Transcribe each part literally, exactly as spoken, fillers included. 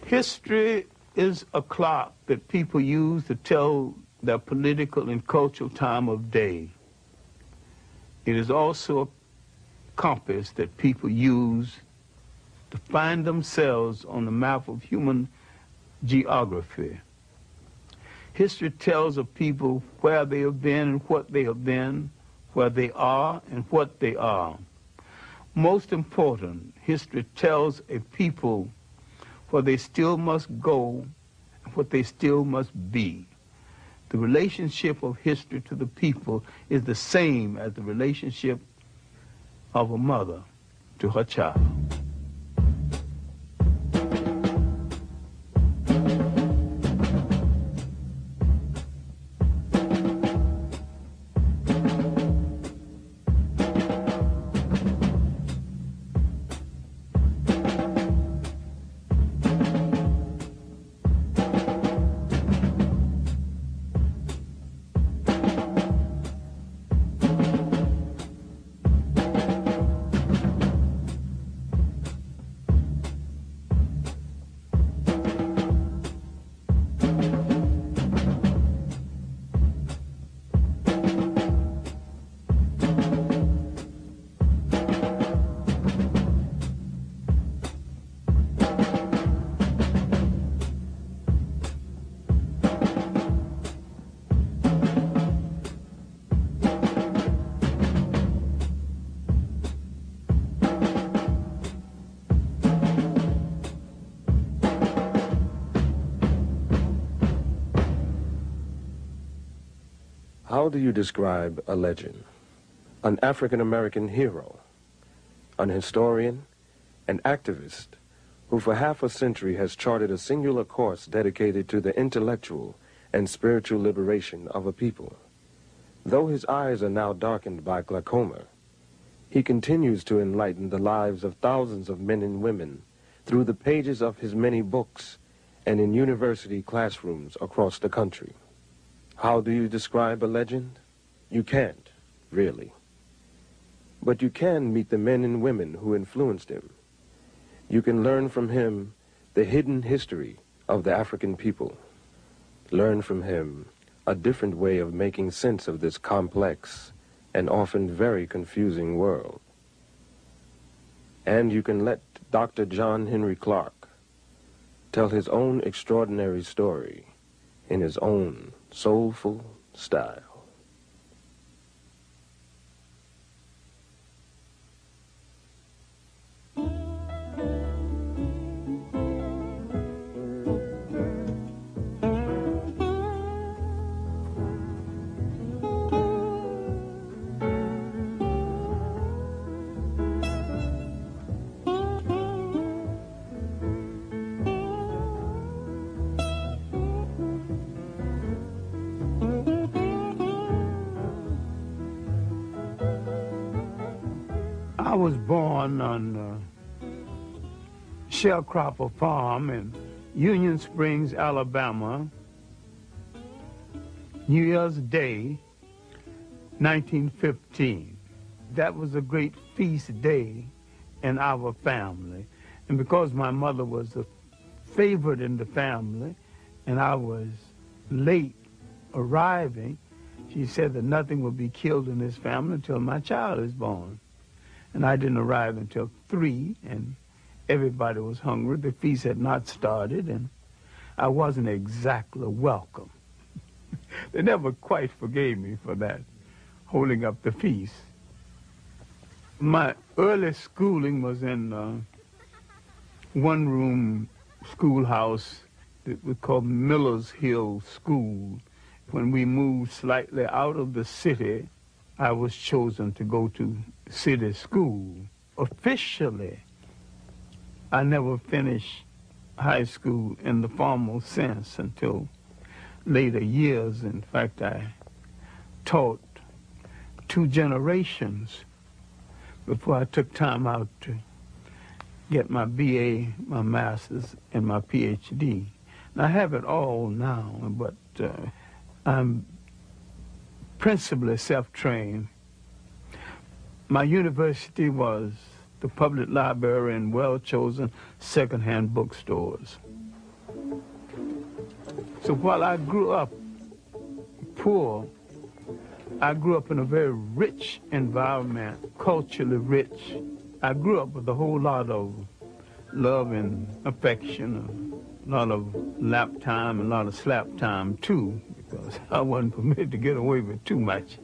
History is a clock that people use to tell their political and cultural time of day. It is also a compass that people use to find themselves on the map of human geography. History tells of people where they have been and what they have been, where they are and what they are. Most important, history tells a people where they still must go and what they still must be. The relationship of history to the people is the same as the relationship of a mother to her child. How do you describe a legend? An African-American hero, an historian, an activist who for half a century has charted a singular course dedicated to the intellectual and spiritual liberation of a people. Though his eyes are now darkened by glaucoma, he continues to enlighten the lives of thousands of men and women through the pages of his many books and in university classrooms across the country. How do you describe a legend? You can't, really. But you can meet the men and women who influenced him. You can learn from him the hidden history of the African people. Learn from him a different way of making sense of this complex and often very confusing world. And you can let Doctor John Henry Clarke tell his own extraordinary story in his own soulful style. I was born on uh, Sharecropper Farm in Union Springs, Alabama, New Year's Day, nineteen fifteen. That was a great feast day in our family. And because my mother was a favorite in the family and I was late arriving, she said that nothing would be killed in this family until my child is born. And I didn't arrive until three, and everybody was hungry. The feast had not started, and I wasn't exactly welcome. They never quite forgave me for that, holding up the feast. My early schooling was in a one-room schoolhouse that was called Miller's Hill School. When we moved slightly out of the city, I was chosen to go to city school. Officially, I never finished high school in the formal sense until later years. In fact, I taught two generations before I took time out to get my B A, my master's, and my P H D. And I have it all now, but uh, I'm principally self-trained. My university was the public library and well-chosen second-hand bookstores. So while I grew up poor, I grew up in a very rich environment, culturally rich. I grew up with a whole lot of love and affection, a lot of lap time, and a lot of slap time too, because I wasn't permitted to get away with too much.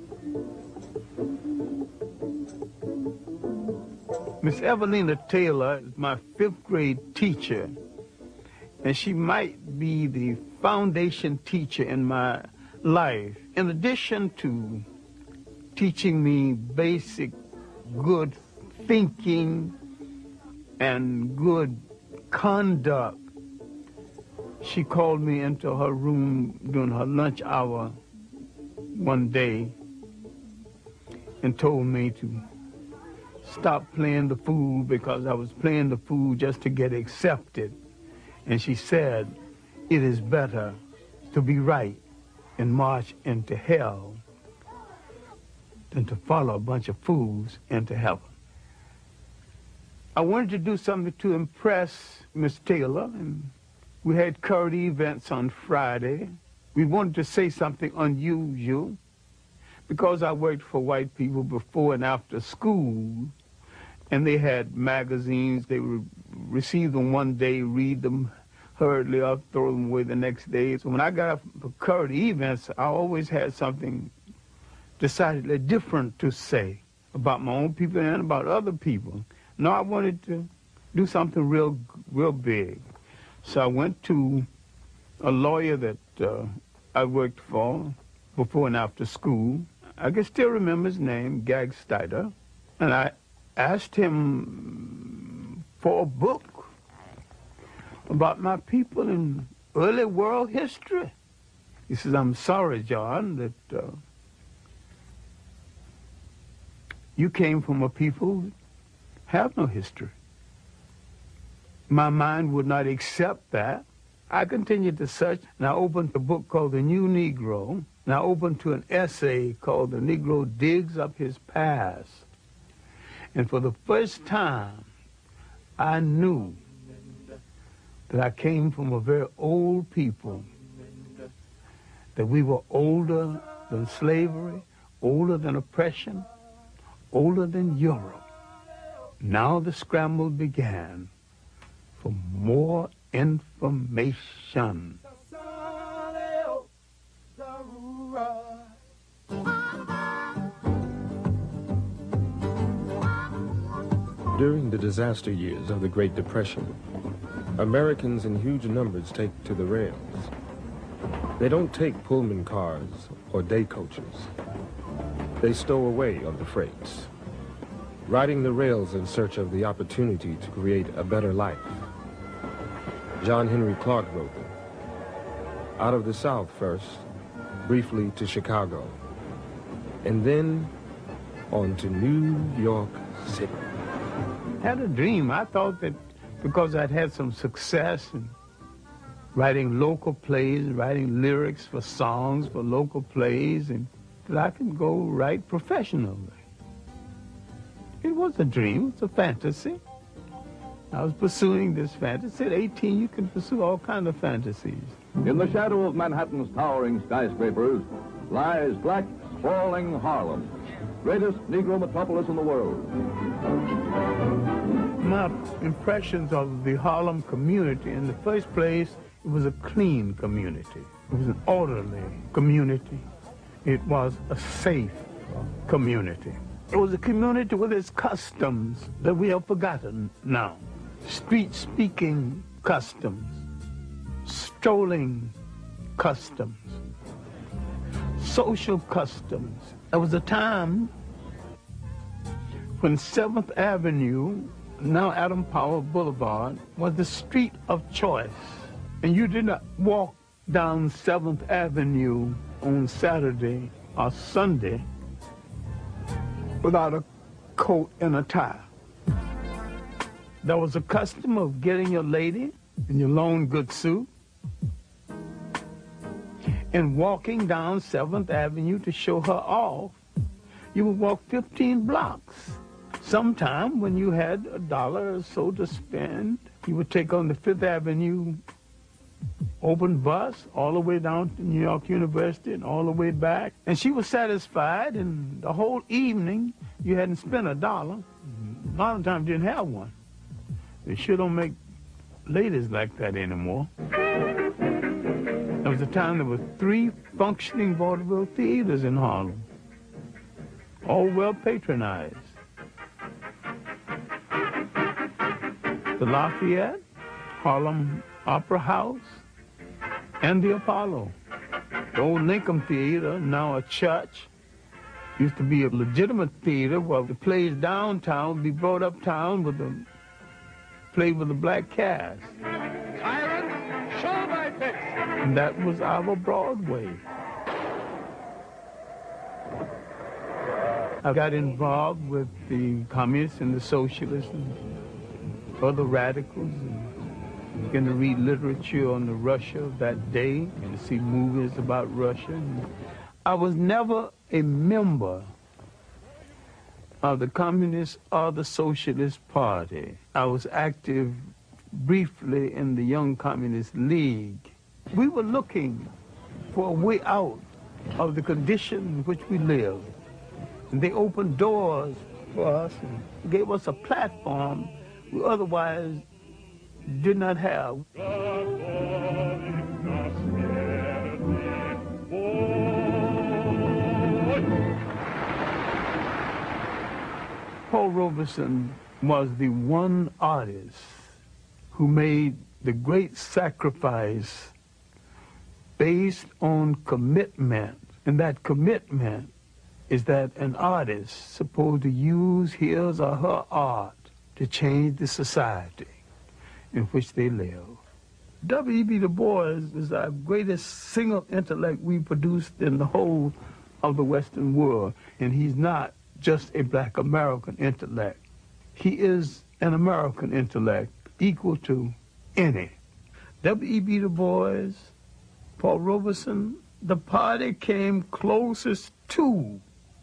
Miss Evelina Taylor is my fifth grade teacher, and she might be the foundation teacher in my life. In addition to teaching me basic good thinking and good conduct, she called me into her room during her lunch hour one day and told me to stop playing the fool because I was playing the fool just to get accepted. And she said, it is better to be right and march into hell than to follow a bunch of fools into heaven. I wanted to do something to impress Miss Taylor, and we had current events on Friday. We wanted to say something unusual because I worked for white people before and after school, and they had magazines. They would receive them one day, read them hurriedly up, throw them away the next day. So when I got up for current events, I always had something decidedly different to say about my own people and about other people. No, I wanted to do something real, real big. So I went to a lawyer that uh, I worked for before and after school. I can still remember his name, Gag Steiner, and I asked him for a book about my people in early world history. He says, I'm sorry, John, that uh, you came from a people that have no history. My mind would not accept that. I continued to search, and I opened a book called The New Negro, and I opened to an essay called The Negro Digs Up His Past. And for the first time, I knew that I came from a very old people, that we were older than slavery, older than oppression, older than Europe. Now the scramble began for more information. During the disaster years of the Great Depression, Americans in huge numbers take to the rails. They don't take Pullman cars or day coaches. They stow away on the freights, riding the rails in search of the opportunity to create a better life. John Henry Clark wrote them. Out of the South first, briefly to Chicago, and then on to New York City. I had a dream. I thought that because I'd had some success in writing local plays, writing lyrics for songs for local plays, and that I could go write professionally. It was a dream, it was a fantasy. I was pursuing this fantasy. At eighteen, you can pursue all kinds of fantasies. In the shadow of Manhattan's towering skyscrapers lies black, sprawling Harlem, greatest Negro metropolis in the world. My impressions of the Harlem community, in the first place, it was a clean community. It was an orderly community. It was a safe community. It was a community with its customs that we have forgotten now. Street-speaking customs, strolling customs, social customs. There was a time when seventh Avenue, now Adam Powell Boulevard, was the street of choice. And you did not walk down seventh Avenue on Saturday or Sunday without a coat and a tie. There was a custom of getting your lady in your long good suit and walking down seventh Avenue to show her off. You would walk fifteen blocks. Sometime when you had a dollar or so to spend, you would take on the Fifth Avenue open bus all the way down to New York University and all the way back. And she was satisfied, and the whole evening you hadn't spent a dollar. A lot of times you didn't have one. They sure don't make ladies like that anymore. There was a time there were three functioning vaudeville theaters in Harlem, all well patronized. The Lafayette, Harlem Opera House, and the Apollo. The old Lincoln Theater, now a church, used to be a legitimate theater where the plays downtown would be brought uptown with the played with a black cast. Tyrant, show my face. And that was our Broadway. I got involved with the communists and the socialists and other radicals, and began to read literature on the Russia of that day and to see movies about Russia. And I was never a member of the Communist or the Socialist Party. I was active briefly in the Young Communist League. We were looking for a way out of the condition in which we lived. And they opened doors for us and gave us a platform we otherwise did not have. Paul Robeson was the one artist who made the great sacrifice based on commitment. And that commitment is that an artist is supposed to use his or her art to change the society in which they live. W E B Du Bois is our greatest single intellect we produced in the whole of the Western world. And he's not just a black American intellect. He is an American intellect equal to any. W E B Du Bois, Paul Robeson, the party came closest to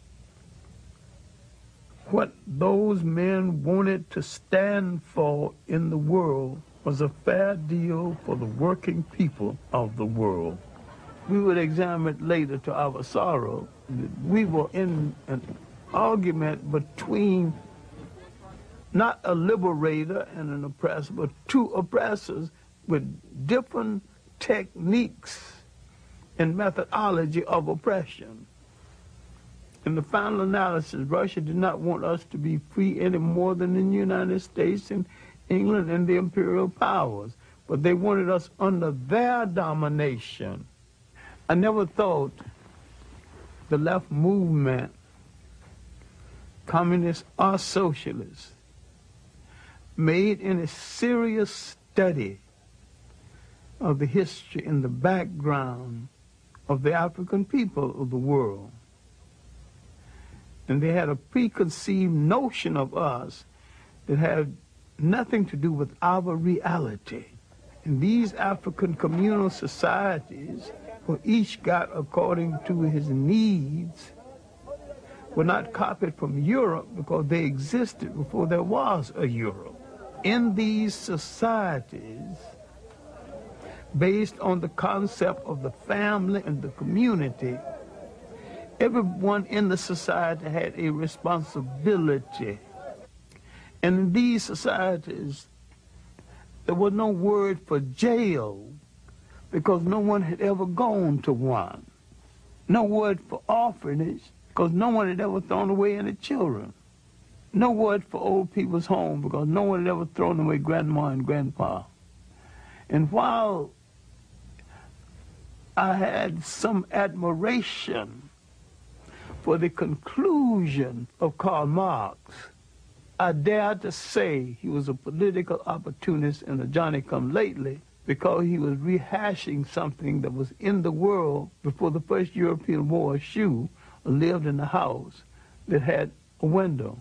what those men wanted to stand for in the world was a fair deal for the working people of the world. We would examine it later to our sorrow. We were in an argument between not a liberator and an oppressor, but two oppressors with different techniques and methodology of oppression. In the final analysis, Russia did not want us to be free any more than the United States and England and the imperial powers, but they wanted us under their domination. I never thought the left movement, communists or socialists, made any serious study of the history and the background of the African people of the world. And they had a preconceived notion of us that had nothing to do with our reality. And these African communal societies, where each got according to his needs, were not copied from Europe because they existed before there was a Europe. In these societies, based on the concept of the family and the community, everyone in the society had a responsibility. And in these societies, there was no word for jail because no one had ever gone to one. No word for orphanage because no one had ever thrown away any children. No word for old people's home because no one had ever thrown away grandma and grandpa. And while I had some admiration for the conclusion of Karl Marx, I dare to say he was a political opportunist and a Johnny-come-lately because he was rehashing something that was in the world before the first European wore a shoe or lived in a house that had a window.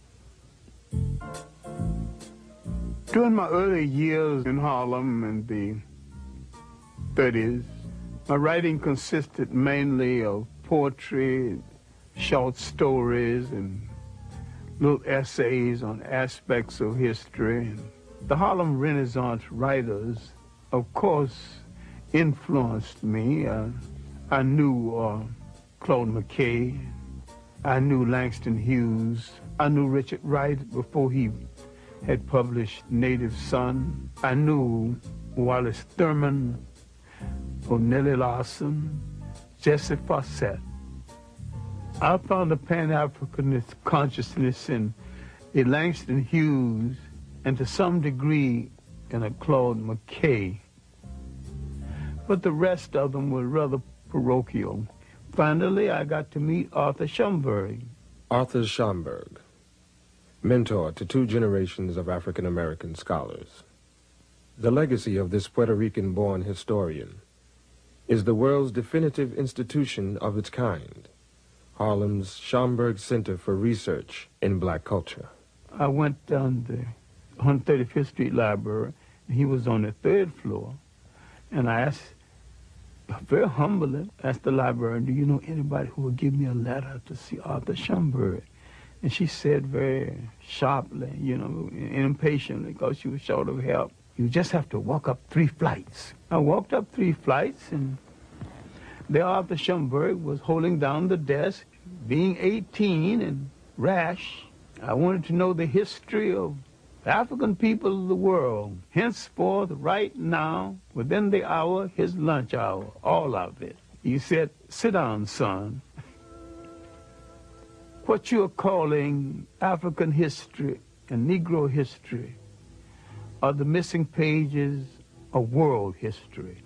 During my early years in Harlem in the thirties, my writing consisted mainly of poetry, short stories, and little essays on aspects of history. The Harlem Renaissance writers, of course, influenced me. Uh, I knew uh, Claude McKay. I knew Langston Hughes. I knew Richard Wright before he had published Native Son. I knew Wallace Thurman, O'Neill Larson, Jesse Fawcett. I found a Pan-Africanist consciousness in a Langston Hughes and to some degree in a Claude McKay. But the rest of them were rather parochial. Finally, I got to meet Arthur Schomburg. Arthur Schomburg, mentor to two generations of African-American scholars. The legacy of this Puerto Rican-born historian is the world's definitive institution of its kind, Harlem's Schomburg Center for Research in Black Culture. I went down the one hundred thirty-fifth Street Library, and he was on the third floor, and I asked, very humbly, asked the librarian, do you know anybody who would give me a letter to see Arthur Schomburg? And she said very sharply, you know, impatiently, because she was short of help, you just have to walk up three flights. I walked up three flights, and there Arthur Schomburg was holding down the desk, being eighteen and rash. I wanted to know the history of African people of the world, henceforth, right now, within the hour, his lunch hour, all of it. He said, sit down, son. What you're calling African history and Negro history are the missing pages of world history.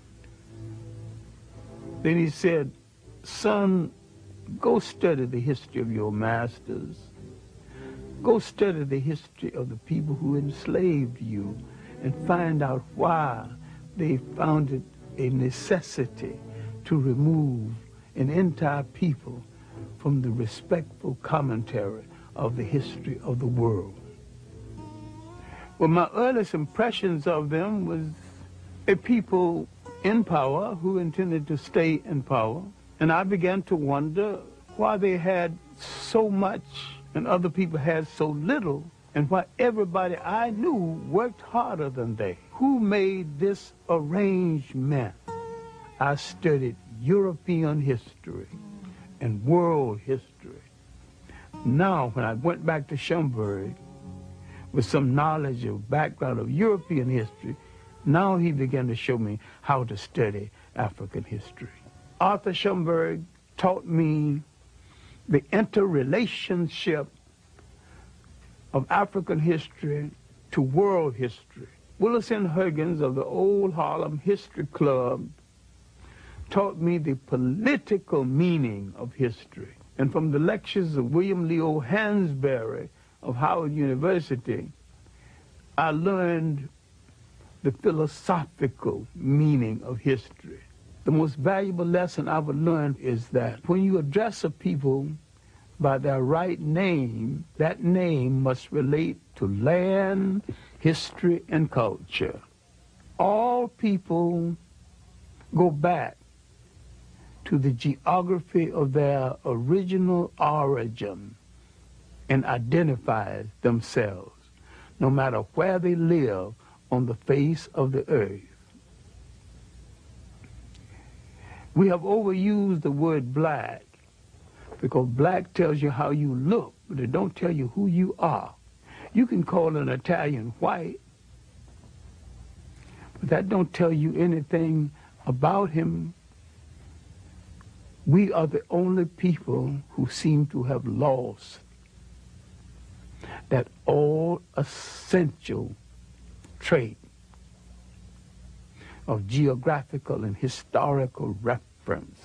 Then he said, son, go study the history of your masters. Go study the history of the people who enslaved you and find out why they found it a necessity to remove an entire people from the respectful commentary of the history of the world. Well, my earliest impressions of them was a people in power who intended to stay in power, and I began to wonder why they had so much and other people had so little, and why everybody I knew worked harder than they. Who made this arrangement? I studied European history and world history. Now, when I went back to Schomburg with some knowledge of background of European history, now he began to show me how to study African history. Arthur Schomburg taught me the interrelationship of African history to world history. Willis N. Huggins of the Old Harlem History Club taught me the political meaning of history. And from the lectures of William Leo Hansberry of Howard University, I learned the philosophical meaning of history. The most valuable lesson I've learned is that when you address a people by their right name, that name must relate to land, history, and culture. All people go back to the geography of their original origin and identify themselves, no matter where they live on the face of the earth. We have overused the word black because black tells you how you look, but it don't tell you who you are. You can call an Italian white, but that don't tell you anything about him. We are the only people who seem to have lost that all essential trait of geographical and historical reference.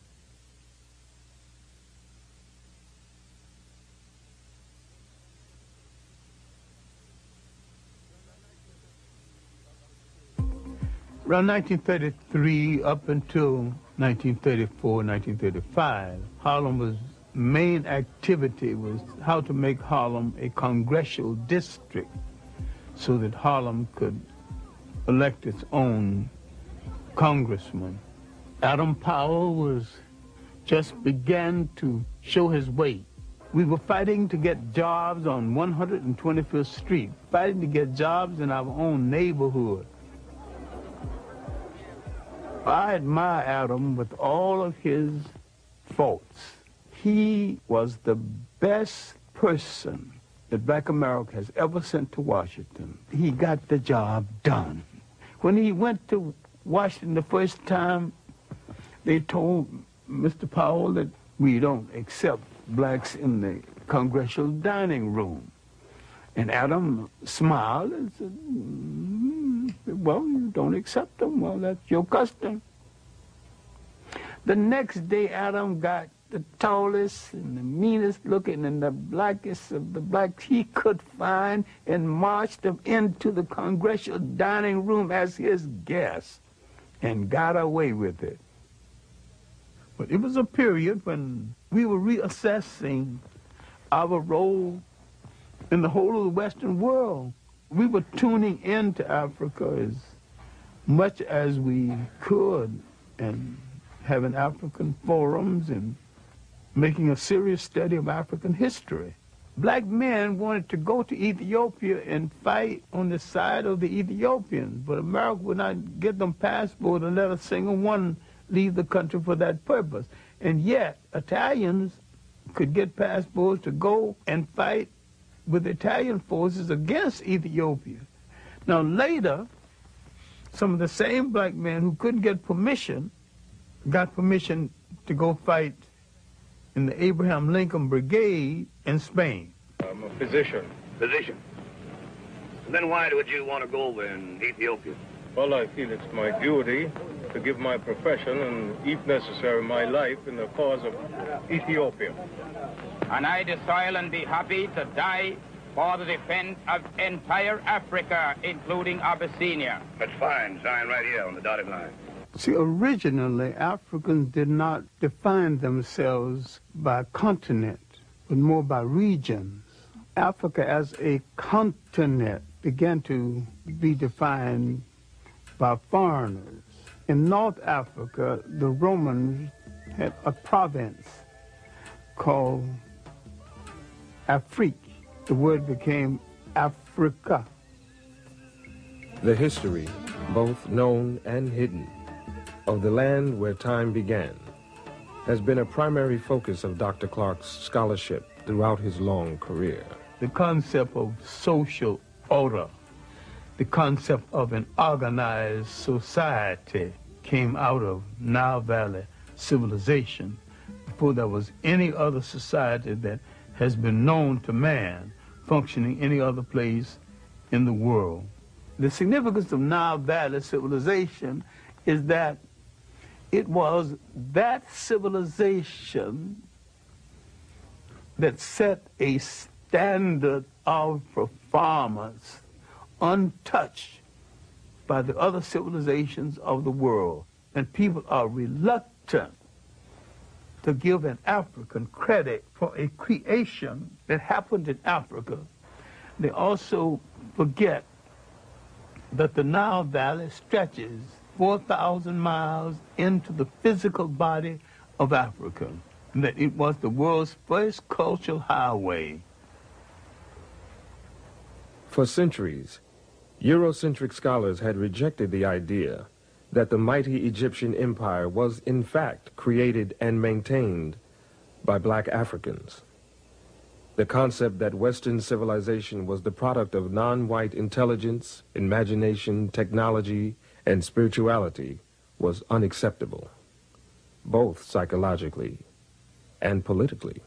Around nineteen thirty-three up until nineteen thirty-four, nineteen thirty-five, Harlem's main activity was how to make Harlem a congressional district so that Harlem could elect its own congressman. Adam Powell was just began to show his weight. We were fighting to get jobs on one hundred twenty-fifth Street, fighting to get jobs in our own neighborhood. I admire Adam with all of his faults. He was the best person that Black America has ever sent to Washington. He got the job done. When he went to Washington the first time, they told Mister Powell that we don't accept blacks in the congressional dining room. And Adam smiled and said, mm, well, you don't accept them. Well, that's your custom. The next day, Adam got the tallest and the meanest looking and the blackest of the blacks he could find and marched them into the congressional dining room as his guest and got away with it. But it was a period when we were reassessing our role in the whole of the Western world. We were tuning into Africa as much as we could and having African forums and making a serious study of African history. Black men wanted to go to Ethiopia and fight on the side of the Ethiopians, but America would not get them passports and let a single one leave the country for that purpose. And yet, Italians could get passports to go and fight with Italian forces against Ethiopia. Now later, some of the same black men who couldn't get permission got permission to go fight in the Abraham Lincoln Brigade in Spain. I'm a physician. Physician? And then why would you want to go over in Ethiopia? Well, I feel it's my duty to give my profession and, if necessary, my life in the cause of Ethiopia. And I desire and be happy to die for the defense of entire Africa, including Abyssinia. That's fine. Sign right here on the dotted line. See, originally, Africans did not define themselves by continent, but more by regions. Africa as a continent began to be defined by foreigners. In North Africa, the Romans had a province called Afrique. The word became Africa. The history, both known and hidden, of the land where time began has been a primary focus of Doctor Clark's scholarship throughout his long career. The concept of social order, the concept of an organized society came out of Nile Valley civilization before there was any other society that has been known to man functioning any other place in the world. The significance of Nile Valley civilization is that it was that civilization that set a standard of performance untouched by the other civilizations of the world. And people are reluctant to give an African credit for a creation that happened in Africa. They also forget that the Nile Valley stretches four thousand miles into the physical body of Africa, and that it was the world's first cultural highway. For centuries, Eurocentric scholars had rejected the idea that the mighty Egyptian empire was in fact created and maintained by black Africans. The concept that Western civilization was the product of non-white intelligence, imagination, technology, and spirituality was unacceptable, both psychologically and politically.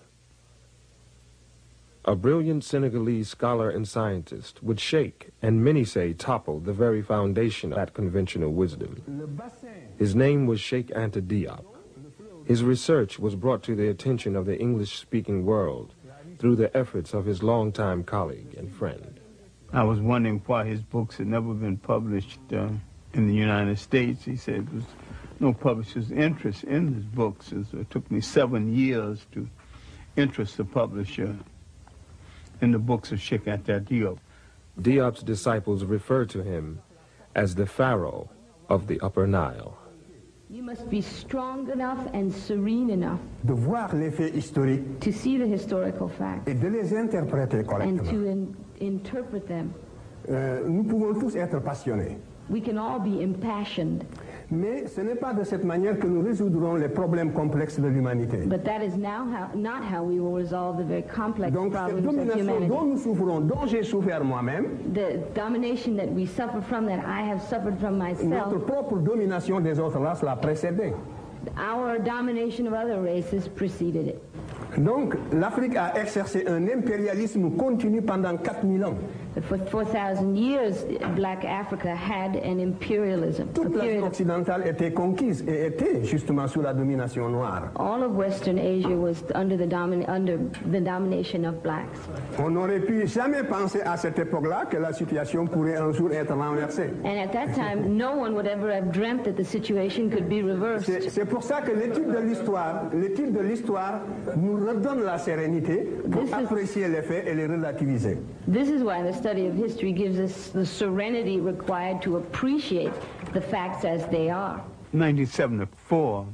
A brilliant Senegalese scholar and scientist would shake, and many say topple, the very foundation of that conventional wisdom. His name was Cheikh Anta Diop. His research was brought to the attention of the English-speaking world through the efforts of his longtime colleague and friend. I was wondering why his books had never been published uh, in the United States. He said there was no publisher's interest in his books, and so it took me seven years to interest the publisher in the books of Cheikh Anta Diop. Diop's disciples refer to him as the Pharaoh of the Upper Nile. You must be strong enough and serene enough de voir les faits historiques to see the historical facts et de les interpréter and correctement. to in, interpret them. Euh, nous pouvons tous être passionnés, We can all be impassioned, Mais ce n'est pas de cette manière que nous résoudrons les problèmes complexes de l'humanité. But that is now how, not how we will resolve the very complex Donc cette problems of domination humanity. dont nous souffrons, dont j'ai souffert moi-même, The domination that we suffer from, that I have suffered from notre myself, propre domination des autres races l'a précédé. our domination of other races preceded it. Donc l'Afrique a exercé un impérialisme continu pendant quatre mille ans. For four thousand years, Black Africa had an imperialism. a Toute l'Asie period of- occidentale était conquise et était justement sous la domination noire. all of Western Asia was under the, domin under the domination of blacks. On n'aurait pu jamais penser à cette époque-là que la situation pourrait un jour être renversée. And at that time, no one would ever have dreamt that the situation could be reversed. C'est c'est pour ça que l'étude de l'histoire, l'étude de l'histoire nous redonne la sérénité pour This is- apprécier les faits et les relativiser. This is why the study of history gives us the serenity required to appreciate the facts as they are. In nineteen seventy-four,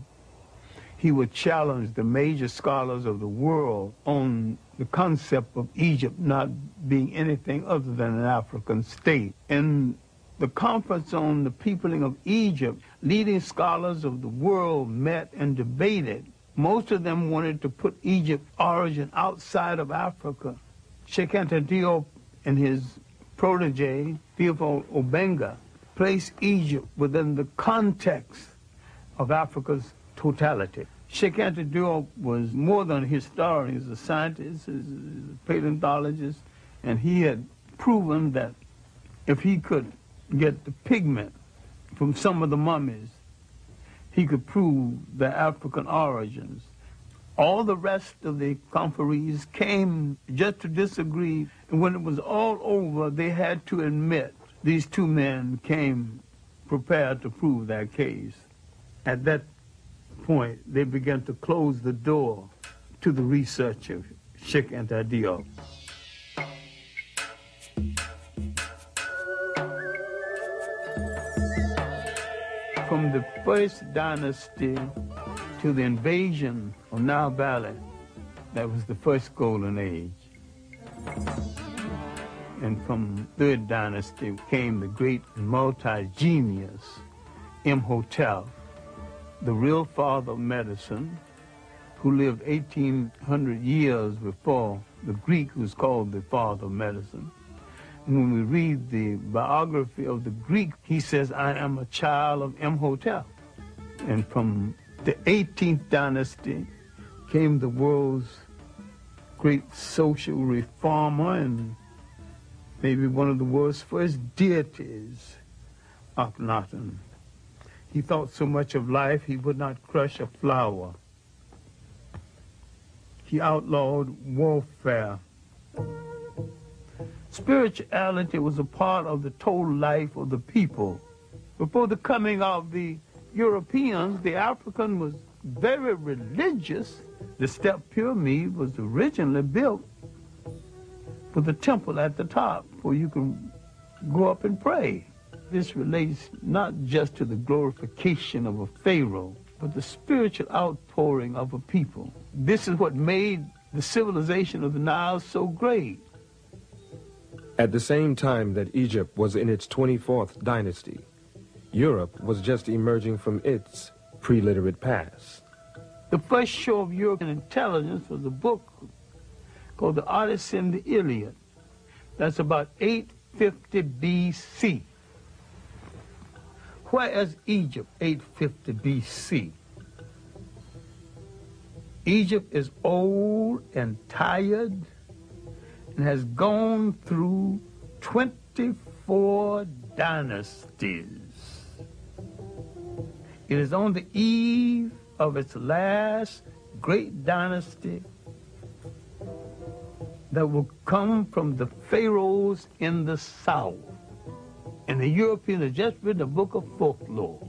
he would challenge the major scholars of the world on the concept of Egypt not being anything other than an African state. In the conference on the peopling of Egypt, leading scholars of the world met and debated. Most of them wanted to put Egypt's origin outside of Africa. Sheikh Anta Diop and his protege, Theophile Obenga, placed Egypt within the context of Africa's totality. Sheikh Anta Diop was more than a historian. He was a scientist, he was a paleontologist, and he had proven that if he could get the pigment from some of the mummies, he could prove their African origins. All the rest of the conferees came just to disagree, and when it was all over, they had to admit these two men came prepared to prove their case. At that point, they began to close the door to the research of Sheikh Anta Diop. From the first dynasty to the invasion of Nile Valley, that was the first golden age. And from third dynasty came the great multi-genius Imhotep, the real father of medicine, who lived eighteen hundred years before the Greek who was called the father of medicine. And when we read the biography of the Greek, he says, I am a child of Imhotep. And from the eighteenth dynasty came the world's great social reformer and maybe one of the world's first deities, Akhenaten. He thought so much of life he would not crush a flower. He outlawed warfare. Spirituality was a part of the total life of the people. Before the coming of the Europeans, the African was very religious. The step pyramid was originally built with a temple at the top where you can go up and pray. This relates not just to the glorification of a pharaoh, but the spiritual outpouring of a people. This is what made the civilization of the Nile so great. At the same time that Egypt was in its twenty-fourth dynasty, Europe was just emerging from its pre-literate past. The first show of European intelligence was a book called The Odyssey and the Iliad. That's about eight fifty B C. Where is Egypt, eight fifty B C? Egypt is old and tired and has gone through twenty-four dynasties. It is on the eve of its last great dynasty that will come from the pharaohs in the south. And the Europeans have just written a book of folklore.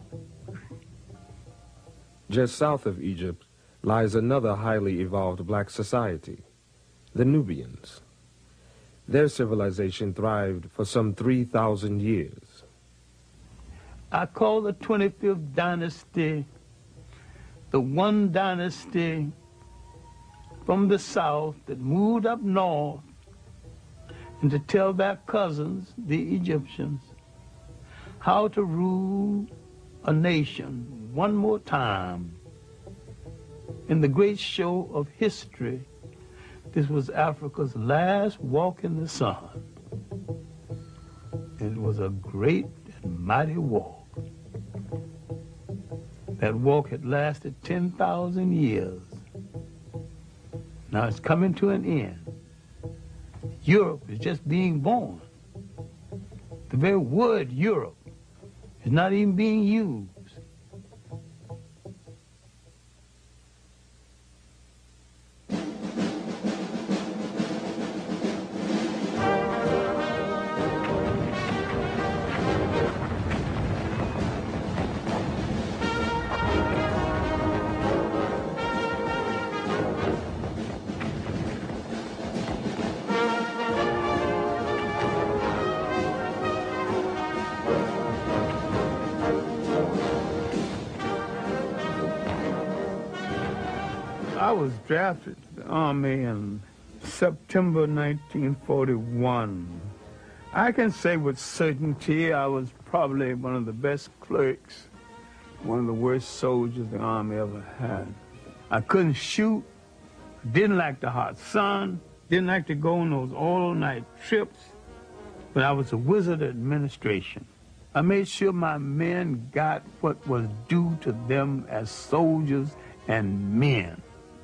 Just south of Egypt lies another highly evolved black society, the Nubians. Their civilization thrived for some three thousand years. I call the twenty-fifth dynasty the one dynasty from the south that moved up north and to tell their cousins, the Egyptians, how to rule a nation one more time. In the great show of history, this was Africa's last walk in the sun. It was a great and mighty walk. That walk had lasted ten thousand years. Now it's coming to an end. Europe is just being born. The very word Europe is not even being used. I was drafted to the Army in September nineteen forty-one. I can say with certainty I was probably one of the best clerks, one of the worst soldiers the Army ever had. I couldn't shoot, didn't like the hot sun, didn't like to go on those all-night trips, but I was a wizard at administration. I made sure my men got what was due to them as soldiers and men.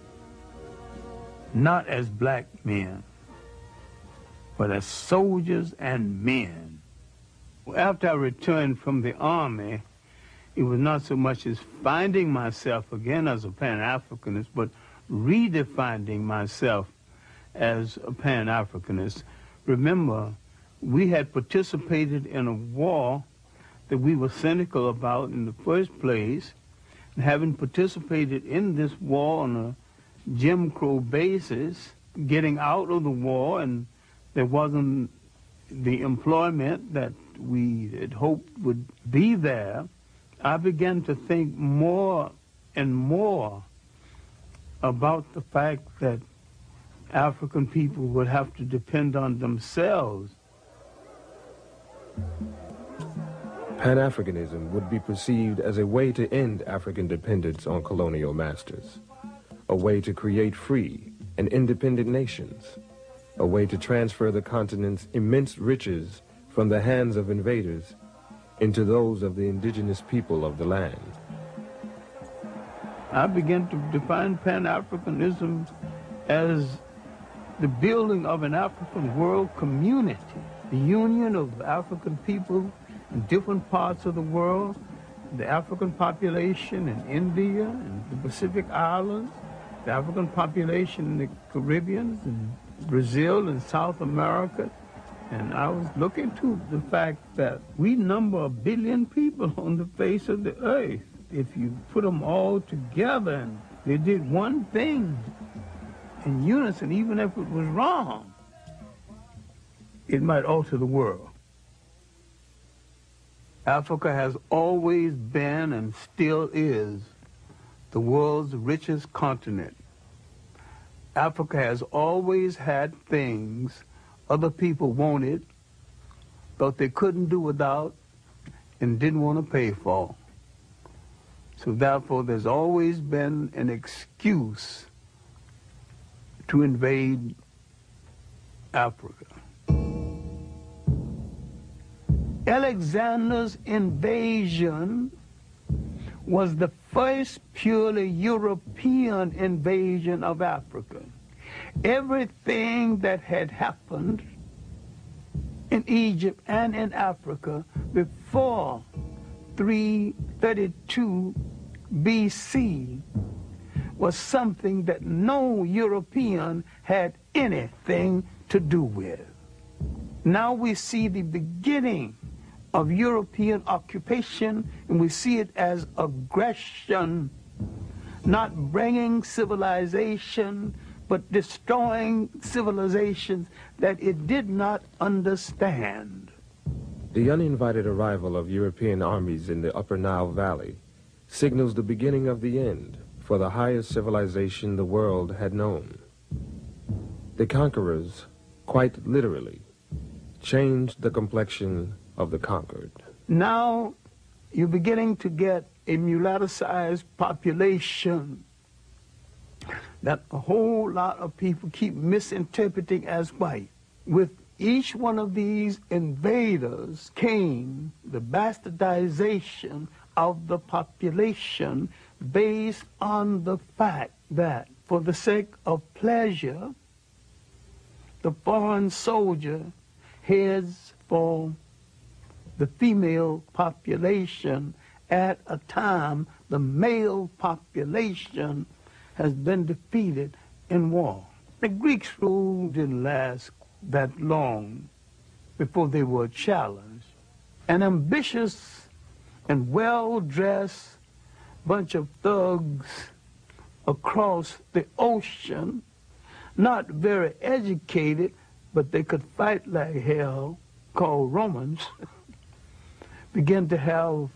Not as black men, but as soldiers and men. After I returned from the Army, it was not so much as finding myself again as a Pan-Africanist, but redefining myself as a Pan-Africanist. Remember, we had participated in a war that we were cynical about in the first place, and having participated in this war on a Jim Crow basis, getting out of the war, and there wasn't the employment that we had hoped would be there, I began to think more and more about the fact that African people would have to depend on themselves. Pan-Africanism would be perceived as a way to end African dependence on colonial masters, a way to create free and independent nations, a way to transfer the continent's immense riches from the hands of invaders into those of the indigenous people of the land. I began to define Pan-Africanism as the building of an African world community, the union of African people in different parts of the world, the African population in India and the Pacific Islands, the African population in the Caribbean, and Brazil and South America. And I was looking to the fact that we number a billion people on the face of the earth. If you put them all together and they did one thing in unison, even if it was wrong, it might alter the world. Africa has always been and still is the world's richest continent. Africa has always had things other people wanted, thought they couldn't do without, and didn't want to pay for. So therefore, there's always been an excuse to invade Africa. Alexander's invasion was the first purely European invasion of Africa. Everything that had happened in Egypt and in Africa before three thirty-two B C was something that no European had anything to do with. Now we see the beginning of European occupation, and we see it as aggression, not bringing civilization, but destroying civilizations that it did not understand. The uninvited arrival of European armies in the Upper Nile Valley signals the beginning of the end for the highest civilization the world had known. The conquerors, quite literally, changed the complexion of the conquered. Now you're beginning to get a mulatto-sized population that a whole lot of people keep misinterpreting as white. With each one of these invaders came the bastardization of the population based on the fact that for the sake of pleasure, the foreign soldier heads for the female population at a time the male population has been defeated in war. The Greeks' rule didn't last that long before they were challenged. An ambitious and well-dressed bunch of thugs across the ocean, not very educated, but they could fight like hell, called Romans, began to have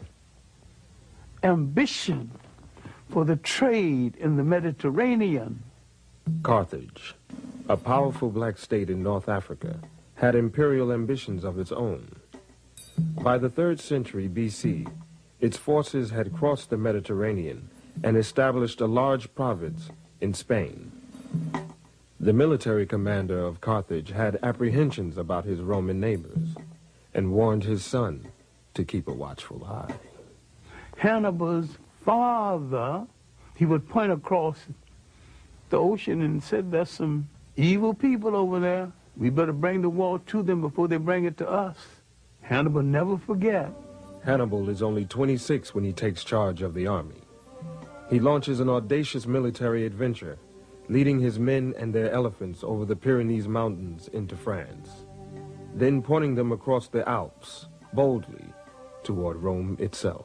ambition for the trade in the Mediterranean. Carthage, a powerful black state in North Africa, had imperial ambitions of its own. By the third century B C, its forces had crossed the Mediterranean and established a large province in Spain. The military commander of Carthage had apprehensions about his Roman neighbors and warned his son to keep a watchful eye. Hannibal's father, he would point across the ocean and said, there's some evil people over there. We better bring the war to them before they bring it to us. Hannibal never forget. Hannibal is only twenty-six when he takes charge of the army. He launches an audacious military adventure, leading his men and their elephants over the Pyrenees Mountains into France, then pointing them across the Alps, boldly, toward Rome itself.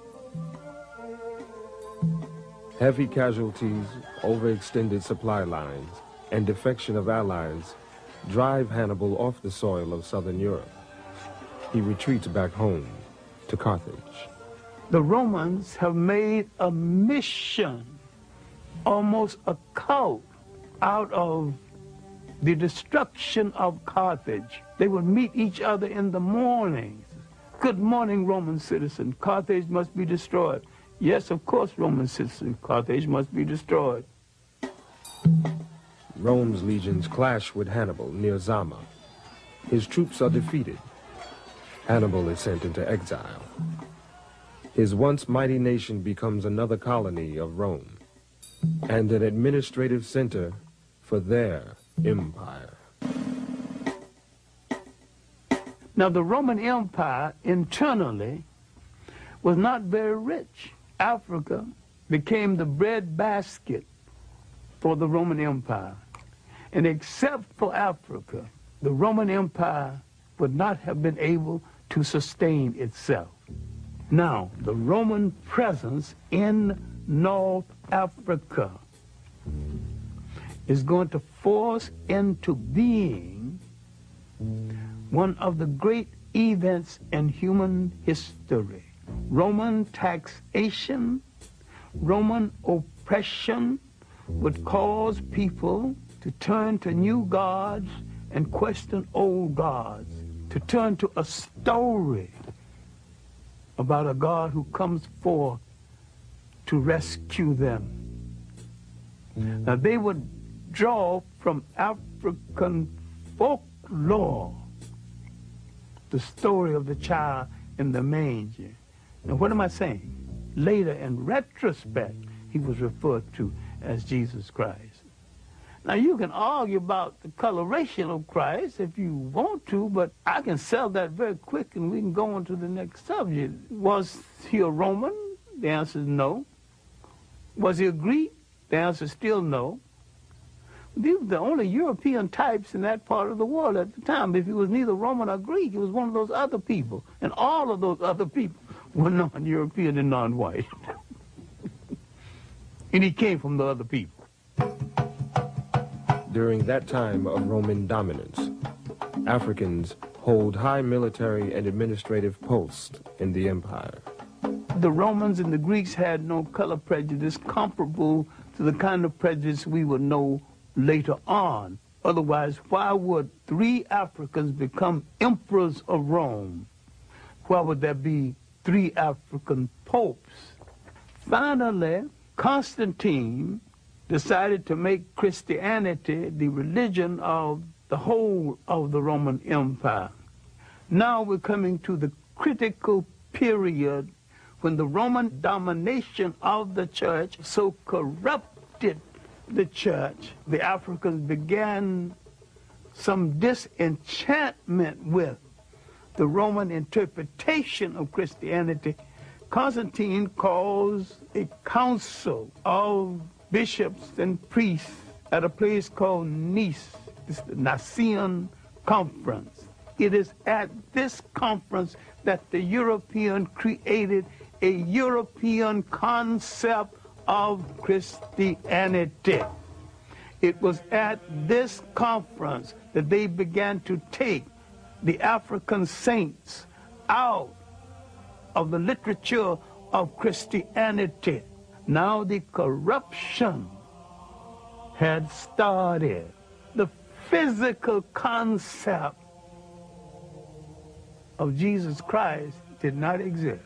Heavy casualties, overextended supply lines, and defection of allies drive Hannibal off the soil of southern Europe. He retreats back home to Carthage. The Romans have made a mission, almost a cult, out of the destruction of Carthage. They would meet each other in the mornings. Good morning, Roman citizen. Carthage must be destroyed. Yes, of course, Roman citizen. Carthage must be destroyed. Rome's legions clash with Hannibal near Zama. His troops are defeated. Hannibal is sent into exile. His once mighty nation becomes another colony of Rome and an administrative center for their empire. Now, the Roman Empire internally was not very rich. Africa became the breadbasket for the Roman Empire. And except for Africa, the Roman Empire would not have been able to sustain itself. Now, the Roman presence in North Africa is going to force into being one of the great events in human history. Roman taxation, Roman oppression would cause people to turn to new gods and question old gods, to turn to a story about a God who comes forth to rescue them. Now, they would draw from African folklore the story of the child in the manger. Now, what am I saying? Later, in retrospect, he was referred to as Jesus Christ. Now, you can argue about the coloration of Christ if you want to, but I can sell that very quick and we can go on to the next subject. Was he a Roman? The answer is no. Was he a Greek? The answer is still no. These were the only European types in that part of the world at the time. But if he was neither Roman or Greek, he was one of those other people. And all of those other people were non-European and non-white. And he came from the other people. During that time of Roman dominance, Africans hold high military and administrative posts in the empire. The Romans and the Greeks had no color prejudice comparable to the kind of prejudice we would know later on. Otherwise, why would three Africans become emperors of Rome? Why would there be three African popes. Finally, Constantine decided to make Christianity the religion of the whole of the Roman Empire. Now we're coming to the critical period when the Roman domination of the church so corrupted the church, the Africans began some disenchantment with the Roman interpretation of Christianity. Constantine calls a council of bishops and priests at a place called Nice. It's the Nicene Conference. It is at this conference that the European created a European concept of Christianity. It was at this conference that they began to take the African saints out of the literature of Christianity. Now the corruption had started. The physical concept of Jesus Christ did not exist.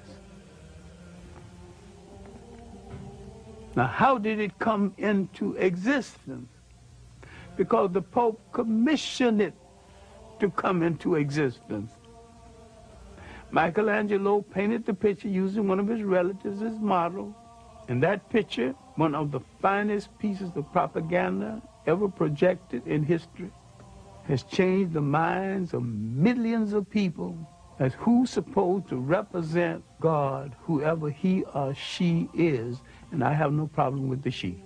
Now, how did it come into existence? Because the Pope commissioned it to come into existence. Michelangelo painted the picture using one of his relatives as model. And that picture, one of the finest pieces of propaganda ever projected in history, has changed the minds of millions of people as who's supposed to represent God, whoever he or she is, and I have no problem with the she.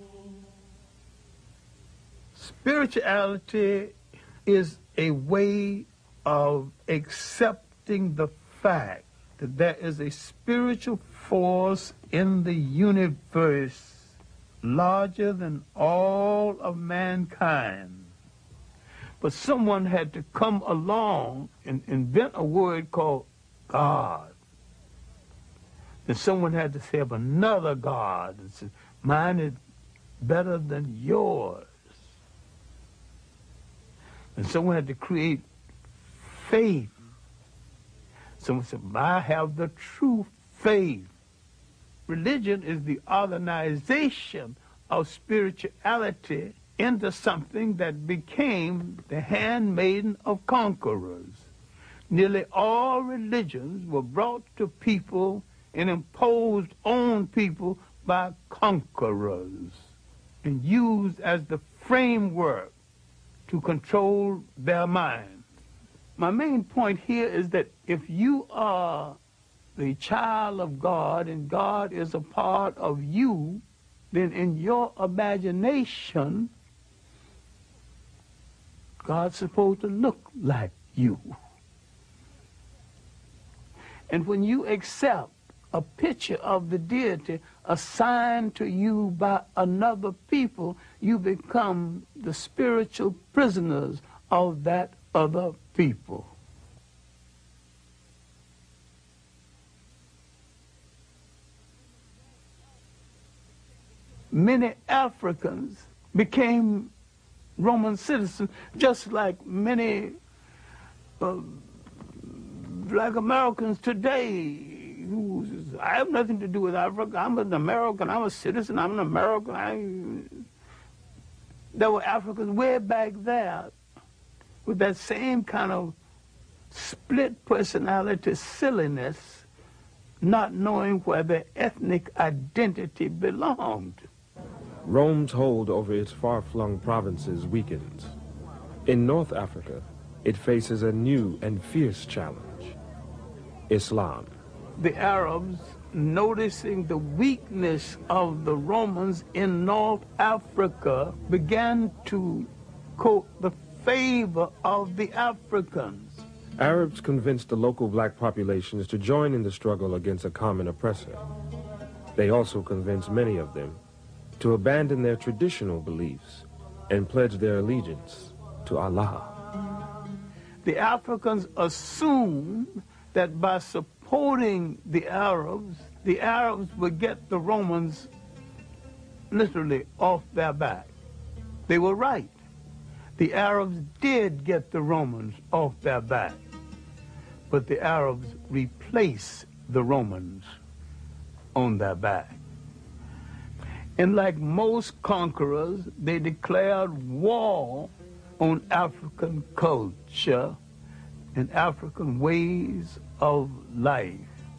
Spirituality is a way of accepting the fact that there is a spiritual force in the universe larger than all of mankind. But someone had to come along and invent a word called God. Then someone had to say of another God and say, mine is better than yours. And someone had to create faith. Someone said, I have the true faith. Religion is the organization of spirituality into something that became the handmaiden of conquerors. Nearly all religions were brought to people and imposed on people by conquerors and used as the framework to control their minds. My main point here is that if you are the child of God and God is a part of you, then in your imagination, God's supposed to look like you. And when you accept a picture of the deity assigned to you by another people, you become the spiritual prisoners of that other people. Many Africans became Roman citizens, just like many uh, black Americans today. Who, I have nothing to do with Africa. I'm an American. I'm a citizen. I'm an American. I, there were Africans way back there with that same kind of split personality silliness, not knowing where their ethnic identity belonged. Rome's hold over its far-flung provinces weakens. In North Africa, it faces a new and fierce challenge: Islam. The Arabs, noticing the weakness of the Romans in North Africa, began to court the favor of the Africans. Arabs convinced the local black populations to join in the struggle against a common oppressor. They also convinced many of them to abandon their traditional beliefs and pledge their allegiance to Allah. The Africans assumed that by supporting the Arabs, the Arabs would get the Romans literally off their back. They were right. The Arabs did get the Romans off their back, but the Arabs replaced the Romans on their back. And like most conquerors, they declared war on African culture and African ways of life.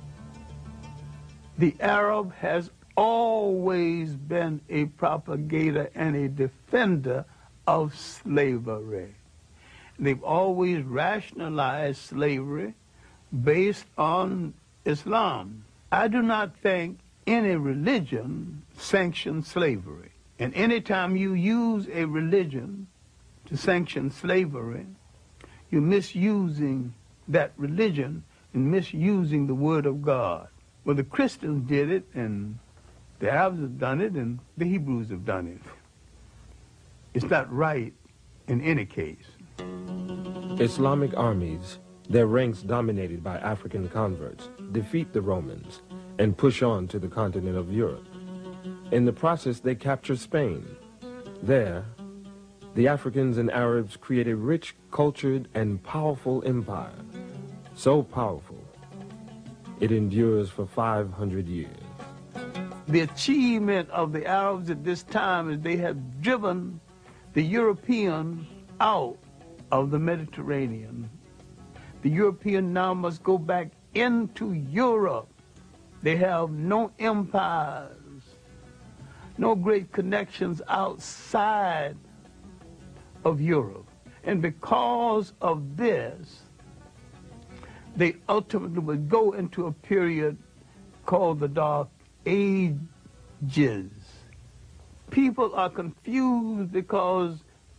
The Arab has always been a propagator and a defender of slavery. They've always rationalized slavery based on Islam. I do not think any religion sanctions slavery. And anytime you use a religion to sanction slavery, you're misusing that religion and misusing the Word of God. Well, the Christians did it, and the Arabs have done it, and the Hebrews have done it. It's not right in any case. Islamic armies, their ranks dominated by African converts, defeat the Romans and push on to the continent of Europe. In the process, they capture Spain. There, the Africans and Arabs create a rich, cultured, and powerful empire. So powerful, it endures for five hundred years. The achievement of the Arabs at this time is they have driven the Europeans out of the Mediterranean. The European now must go back into Europe. They have no empires, no great connections outside of Europe. And because of this, they ultimately would go into a period called the Dark Ages. People are confused because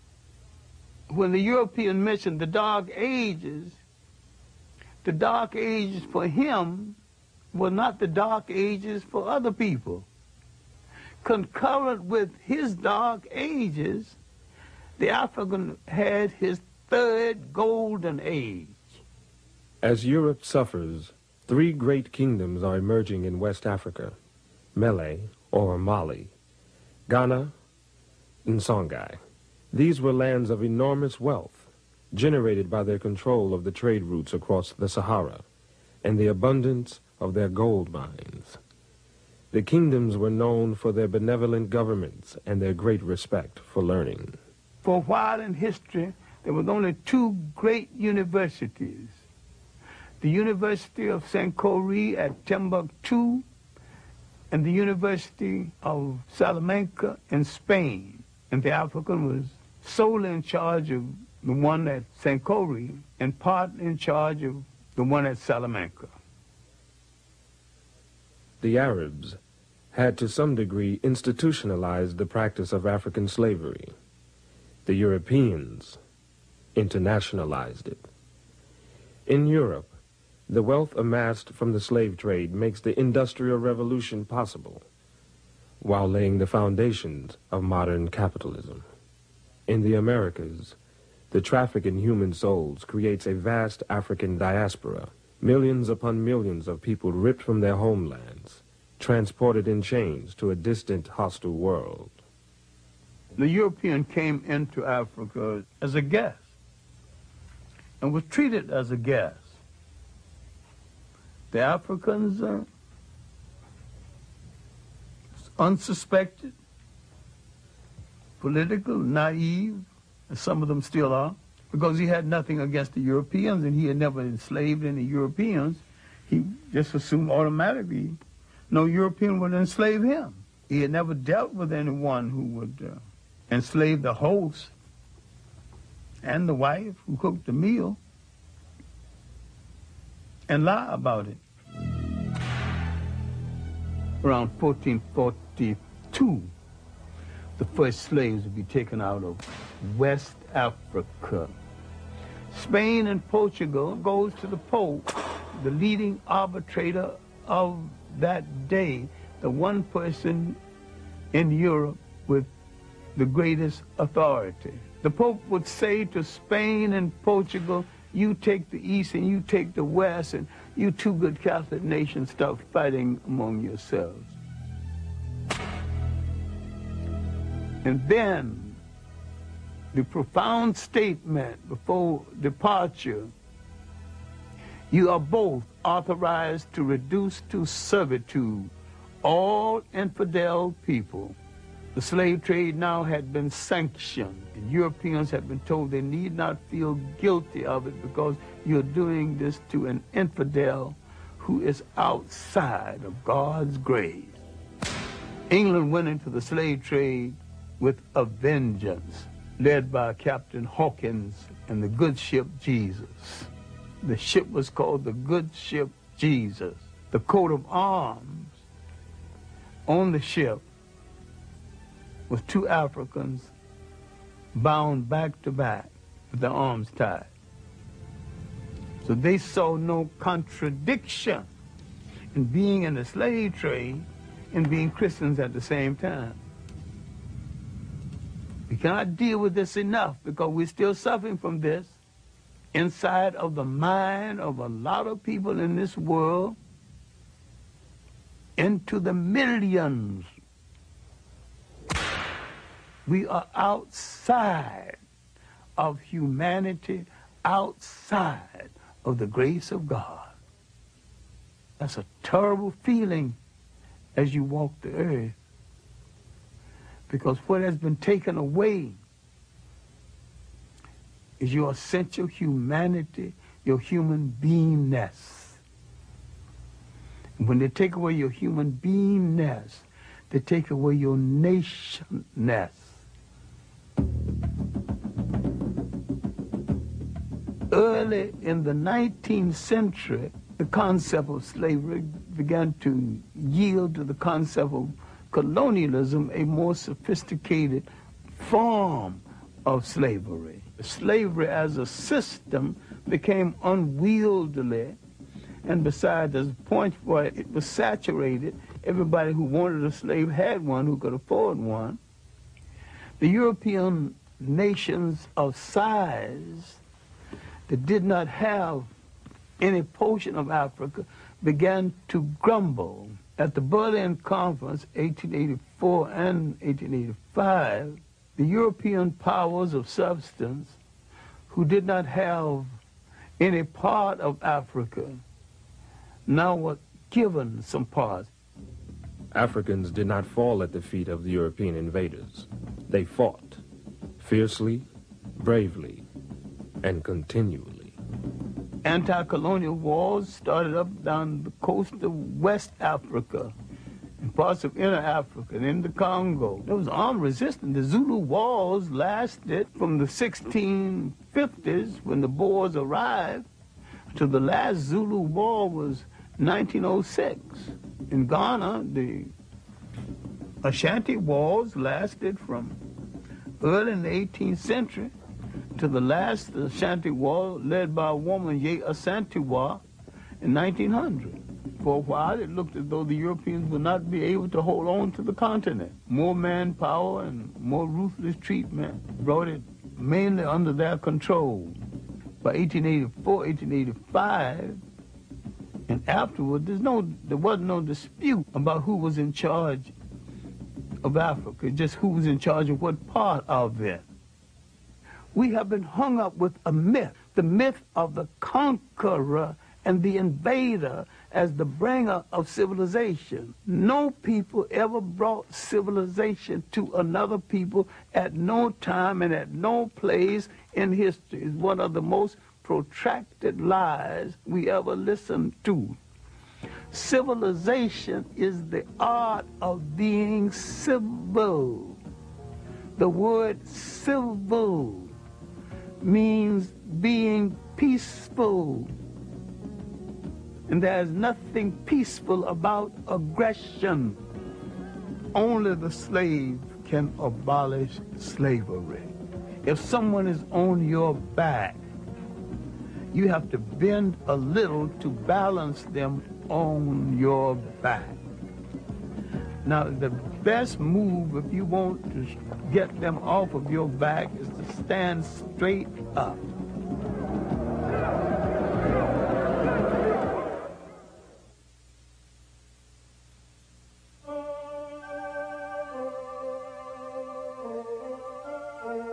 when the European mentioned the Dark Ages, the Dark Ages for him were not the Dark Ages for other people. Concurrent with his Dark Ages, the African had his third golden age. As Europe suffers, three great kingdoms are emerging in West Africa: Mele, or Mali, Ghana, and Songhai. These were lands of enormous wealth, generated by their control of the trade routes across the Sahara and the abundance of their gold mines. The kingdoms were known for their benevolent governments and their great respect for learning. For a while in history, there was only two great universities: the University of Sankore at Timbuktu and the University of Salamanca in Spain. And the African was solely in charge of the one at Sankore and part in charge of the one at Salamanca. The Arabs had to some degree institutionalized the practice of African slavery. The Europeans internationalized it. In Europe, the wealth amassed from the slave trade makes the Industrial Revolution possible, while laying the foundations of modern capitalism. In the Americas, the traffic in human souls creates a vast African diaspora, millions upon millions of people ripped from their homelands, transported in chains to a distant, hostile world. The European came into Africa as a guest and was treated as a guest. The Africans are unsuspected, political, naive, as some of them still are, because he had nothing against the Europeans and he had never enslaved any Europeans. He just assumed automatically no European would enslave him. He had never dealt with anyone who would uh, enslave the host and the wife who cooked the meal and lie about it. Around fourteen forty-two, the first slaves would be taken out of West Africa. Spain and Portugal goes to the Pope, the leading arbitrator of that day, the one person in Europe with the greatest authority. The Pope would say to Spain and Portugal, you take the East and you take the West, and you two good Catholic nations start fighting among yourselves. And then the profound statement before departure You are both authorized to reduce to servitude all infidel people. The slave trade now had been sanctioned, and Europeans had been told they need not feel guilty of it because you're doing this to an infidel who is outside of God's grace. England went into the slave trade with a vengeance, led by Captain Hawkins and the good ship Jesus. The ship was called the good ship Jesus. The coat of arms on the ship was two Africans bound back to back with their arms tied. So they saw no contradiction in being in the slave trade and being Christians at the same time. We cannot deal with this enough because we're still suffering from this inside of the mind of a lot of people in this world, into the millions. We are outside of humanity, outside of the grace of God. That's a terrible feeling as you walk the earth, because what has been taken away is your essential humanity, your human beingness. And when they take away your human beingness, they take away your nationness. Early in the nineteenth century, the concept of slavery began to yield to the concept of colonialism, a more sophisticated form of slavery. Slavery as a system became unwieldy, and besides, there's a point where it was saturated. Everybody who wanted a slave had one, who could afford one. The European nations of size that did not have any portion of Africa began to grumble. At the Berlin Conference, eighteen eighty-four and eighteen eighty-five, the European powers of substance who did not have any part of Africa now were given some parts. Africans did not fall at the feet of the European invaders. They fought fiercely, bravely, and continually. Anti-colonial wars started up down the coast of West Africa and parts of Inner Africa and in the Congo. There was armed resistance. The Zulu wars lasted from the sixteen fifties, when the Boers arrived, to the last Zulu war was nineteen oh six. In Ghana, the Ashanti Wars lasted from early in the eighteenth century to the last Ashanti War led by a woman, Ye Asantewaa, in nineteen hundred. For a while, it looked as though the Europeans would not be able to hold on to the continent. More manpower and more ruthless treatment brought it mainly under their control. By eighteen eighty-four, eighteen eighty-five, and afterward, there's no, there wasn't no dispute about who was in charge of Africa, just who was in charge of what part of it. We have been hung up with a myth, the myth of the conqueror and the invader as the bringer of civilization. No people ever brought civilization to another people at no time and at no place in history. It's one of the most protracted lies we ever listened to. Civilization is the art of being civil. The word civil means being peaceful. And there's nothing peaceful about aggression. Only the slave can abolish slavery. If someone is on your back, you have to bend a little to balance them on your back. Now, the best move if you want to get them off of your back is to stand straight up.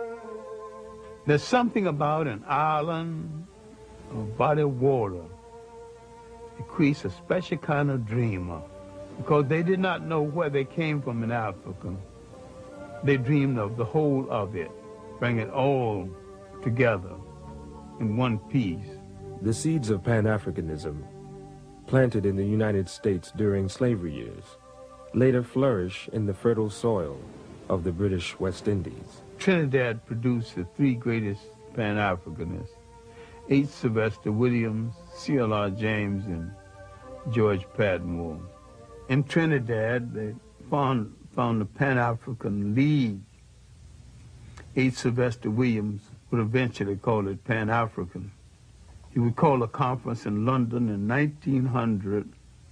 There's something about an island, a body of water, It creates a special kind of dreamer because they did not know where they came from in Africa. They dreamed of the whole of it, bring it all together in one piece. The seeds of Pan-Africanism, planted in the United States during slavery years, later flourish in the fertile soil of the British West Indies. Trinidad produced the three greatest Pan-Africanists, H. Sylvester Williams, C L R James, and George Padmore. In Trinidad, they found, found the Pan-African League. H. Sylvester Williams would eventually call it Pan-African. He would call a conference in London in nineteen hundred.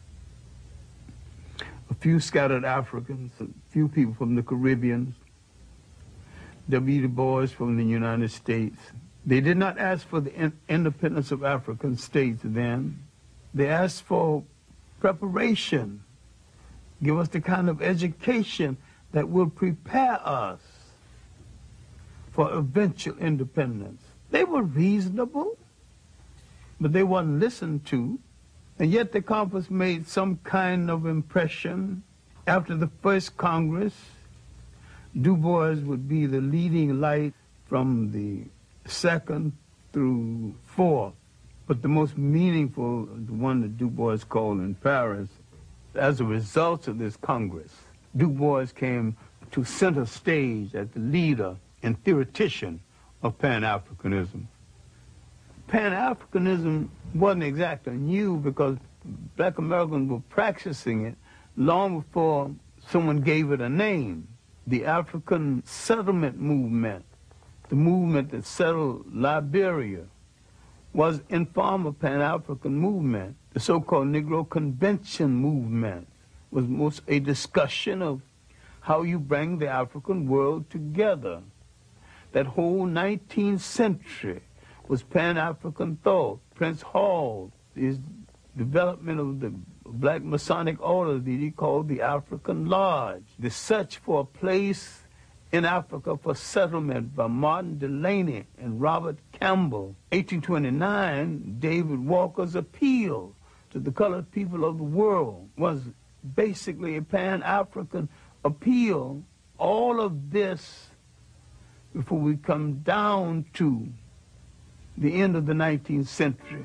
A few scattered Africans, a few people from the Caribbean, W. Du Bois from the United States. They did not ask for the in independence of African states then. They asked for preparation. Give us the kind of education that will prepare us for eventual independence. They were reasonable, but they weren't listened to. And yet the conference made some kind of impression. After the first Congress, Du Bois would be the leading light from the second through fourth. But the most meaningful, the one that Du Bois called in Paris, as a result of this Congress, Du Bois came to center stage as the leader and theoretician of Pan-Africanism. Pan-Africanism wasn't exactly new because black Americans were practicing it long before someone gave it a name. The African settlement movement, the movement that settled Liberia, was informal Pan-African movement. The so-called Negro Convention movement was most a discussion of how you bring the African world together. That whole nineteenth century was Pan-African thought. Prince Hall, his development of the Black Masonic order that he called the African Lodge. The search for a place in Africa for settlement by Martin Delany and Robert Campbell. eighteen twenty-nine, David Walker's appeal to the colored people of the world was basically a Pan-African appeal. All of this, before we come down to the end of the nineteenth century.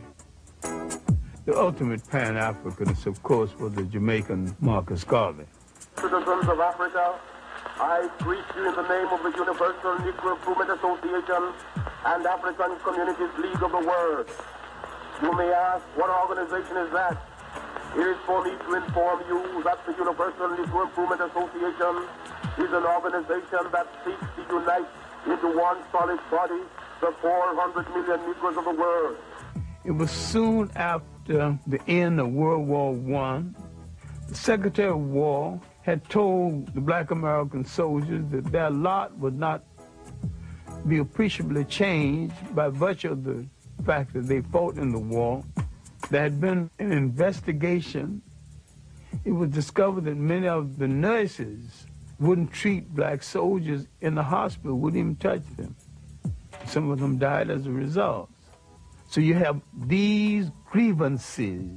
The ultimate Pan-Africanist, of course, was the Jamaican Marcus Garvey. Citizens of Africa, I greet you in the name of the Universal Negro Improvement Association and African Communities League of the World. You may ask, what organization is that? It is for me to inform you that the Universal Negro Improvement Association is an organization that seeks to unite into one solid body the four hundred million Negroes of the world. It was soon after the end of World War One. The Secretary of War had told the black American soldiers that their lot would not be appreciably changed by virtue of the fact that they fought in the war. There had been an investigation. It was discovered that many of the nurses wouldn't treat black soldiers in the hospital, wouldn't even touch them. Some of them died as a result. So you have these grievances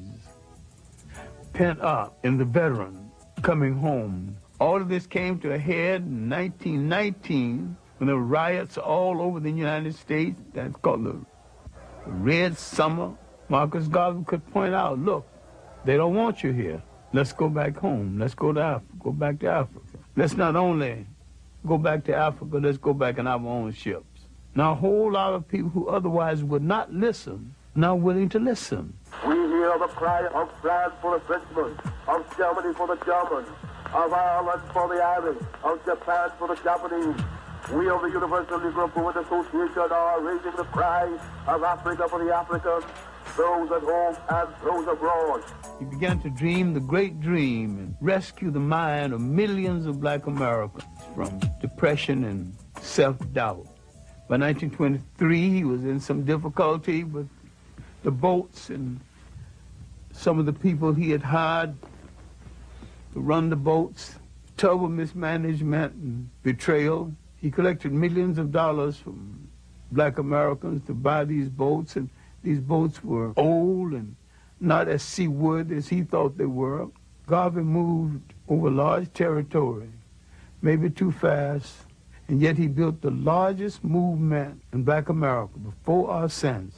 pent up in the veteran coming home. All of this came to a head in nineteen nineteen when there were riots all over the United States. That's called the Red Summer. Marcus Garvey could point out, look, they don't want you here. Let's go back home. Let's go to Africa. Go back to Africa. Let's not only go back to Africa, let's go back in our own ships. Now, a whole lot of people who otherwise would not listen, now willing to listen. We hear the cry of France for the Frenchmen, of Germany for the Germans, of Ireland for the Irish, of Japan for the Japanese. We of the Universal Negro Improvement Association are raising the cry of Africa for the Africans, those at home and those abroad. He began to dream the great dream and rescue the mind of millions of black Americans from depression and self-doubt. By nineteen twenty-three, he was in some difficulty with the boats and some of the people he had hired to run the boats. Terrible mismanagement and betrayal. He collected millions of dollars from black Americans to buy these boats, and these boats were old and not as seaward as he thought they were. Garvey moved over large territory, maybe too fast, and yet he built the largest movement in Black America before or since.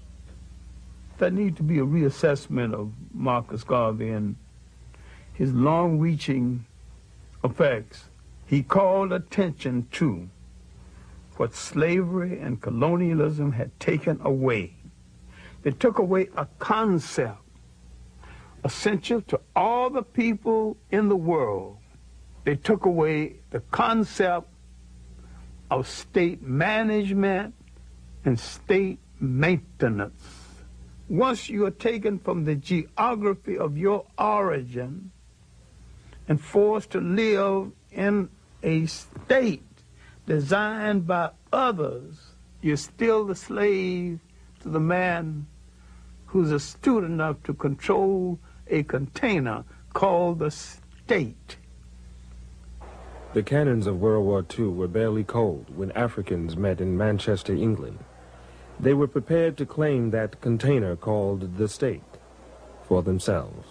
There needs to be a reassessment of Marcus Garvey and his long-reaching effects. He called attention to what slavery and colonialism had taken away. They took away a concept essential to all the people in the world. They took away the concept of state management and state maintenance. Once you are taken from the geography of your origin and forced to live in a state designed by others, you're still the slave to the man who's astute enough to control a container called the state. The cannons of World War Two were barely cold when Africans met in Manchester, England. They were prepared to claim that container called the state for themselves.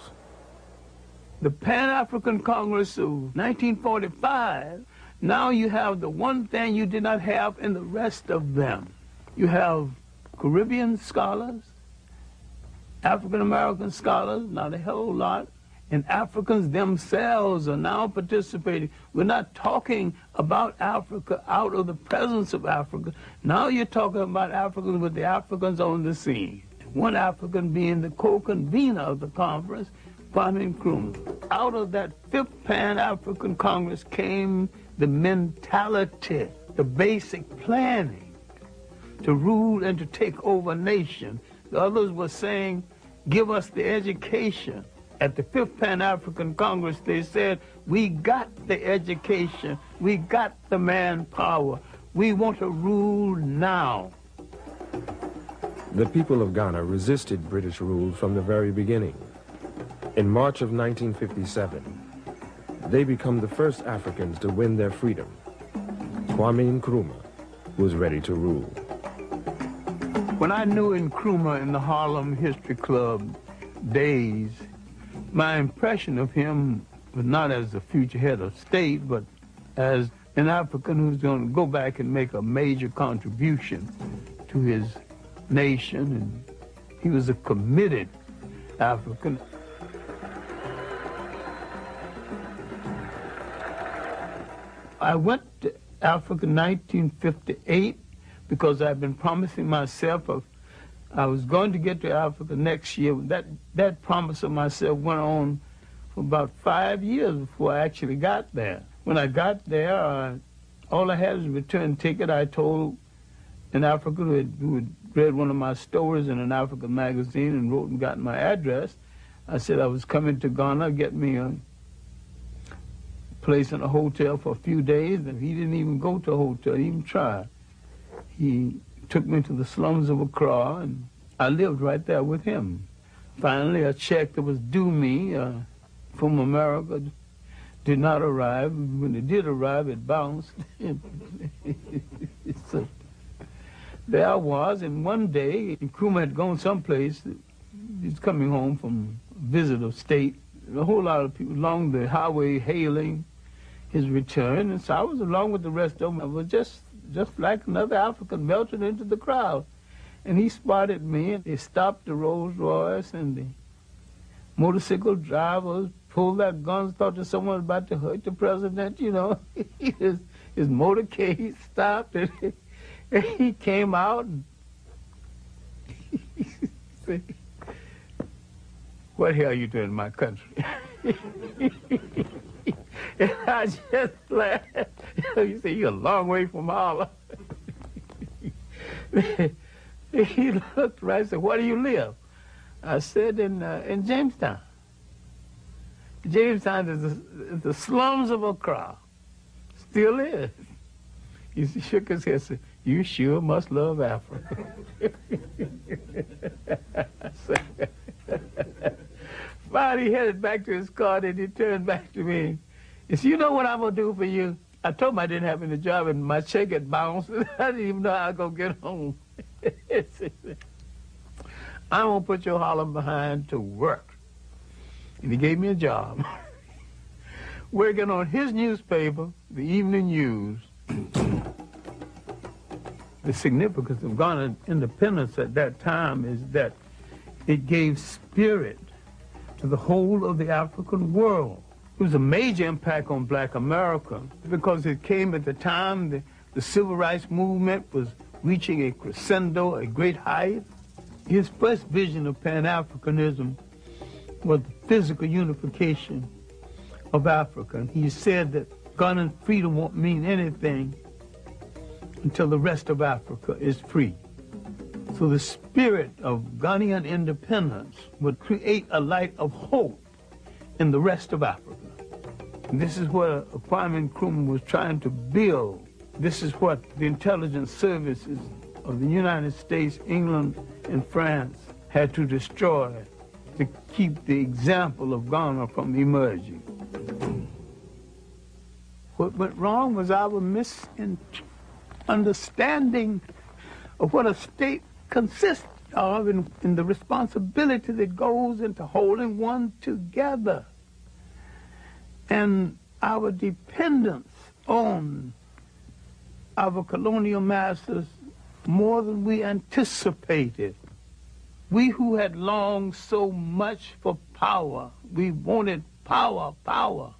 The Pan-African Congress of nineteen forty-five, now you have the one thing you did not have in the rest of them. You have Caribbean scholars, African-American scholars, not a whole lot, and Africans themselves are now participating. We're not talking about Africa out of the presence of Africa. Now you're talking about Africans with the Africans on the scene. One African being the co-convener of the conference, Kwame Nkrumah. Out of that fifth Pan-African Congress came the mentality, the basic planning to rule and to take over a nation. The others were saying, give us the education. At the fifth Pan-African Congress, they said, we got the education, we got the manpower, we want to rule now. The people of Ghana resisted British rule from the very beginning. In March of nineteen fifty-seven, they become the first Africans to win their freedom. Kwame Nkrumah was ready to rule. When I knew Nkrumah in the Harlem History Club days, my impression of him was not as the future head of state, but as an African who's going to go back and make a major contribution to his nation. And he was a committed African. I went to Africa in nineteen fifty-eight because I've been promising myself of I was going to get to Africa next year. That that promise of myself went on for about five years before I actually got there. When I got there, uh, all I had was a return ticket. I told an African who had, who had read one of my stories in an African magazine and wrote and got my address. I said I was coming to Ghana, get me a place in a hotel for a few days, and he didn't even go to a hotel, he didn't even try. He took me to the slums of Accra, and I lived right there with him. Finally, a check that was due me uh, from America did not arrive. When it did arrive, it bounced. So there I was, and one day, Nkrumah had gone someplace. He's coming home from a visit of state. A whole lot of people along the highway hailing his return, and so I was along with the rest of them. I was just just like another African melted into the crowd. And he spotted me, and they stopped the Rolls Royce, and the motorcycle drivers pulled their guns, thought that someone was about to hurt the president, you know. his, his motorcade stopped, and, and he came out, and he said, what the hell are you doing in my country? And I just laughed. You say, you're a long way from Harlem. He looked right and said, where do you live? I said, in uh, in Jamestown. Jamestown is the, is the slums of Accra. Still is. He shook his head and said, you sure must love Africa. Finally, he headed back to his car, and he turned back to me. He said, you know what I'm going to do for you? I told him I didn't have any job, and my check had bounced. I didn't even know how I was going to get home. I'm going to put your holler behind to work. And he gave me a job. Working on his newspaper, the Evening News. The significance of Ghana's independence at that time is that it gave spirit to the whole of the African world. It was a major impact on black America because it came at the time the, the civil rights movement was reaching a crescendo, a great height. His first vision of Pan-Africanism was the physical unification of Africa. And he said that Ghanaian freedom won't mean anything until the rest of Africa is free. So the spirit of Ghanaian independence would create a light of hope in the rest of Africa. And this is what Kwame Nkrumah was trying to build. This is what the intelligence services of the United States, England, and France had to destroy to keep the example of Ghana from emerging. What went wrong was our misunderstanding of what a state consists of and, and the responsibility that goes into holding one together. And our dependence on our colonial masters more than we anticipated. We who had longed so much for power, we wanted power, power.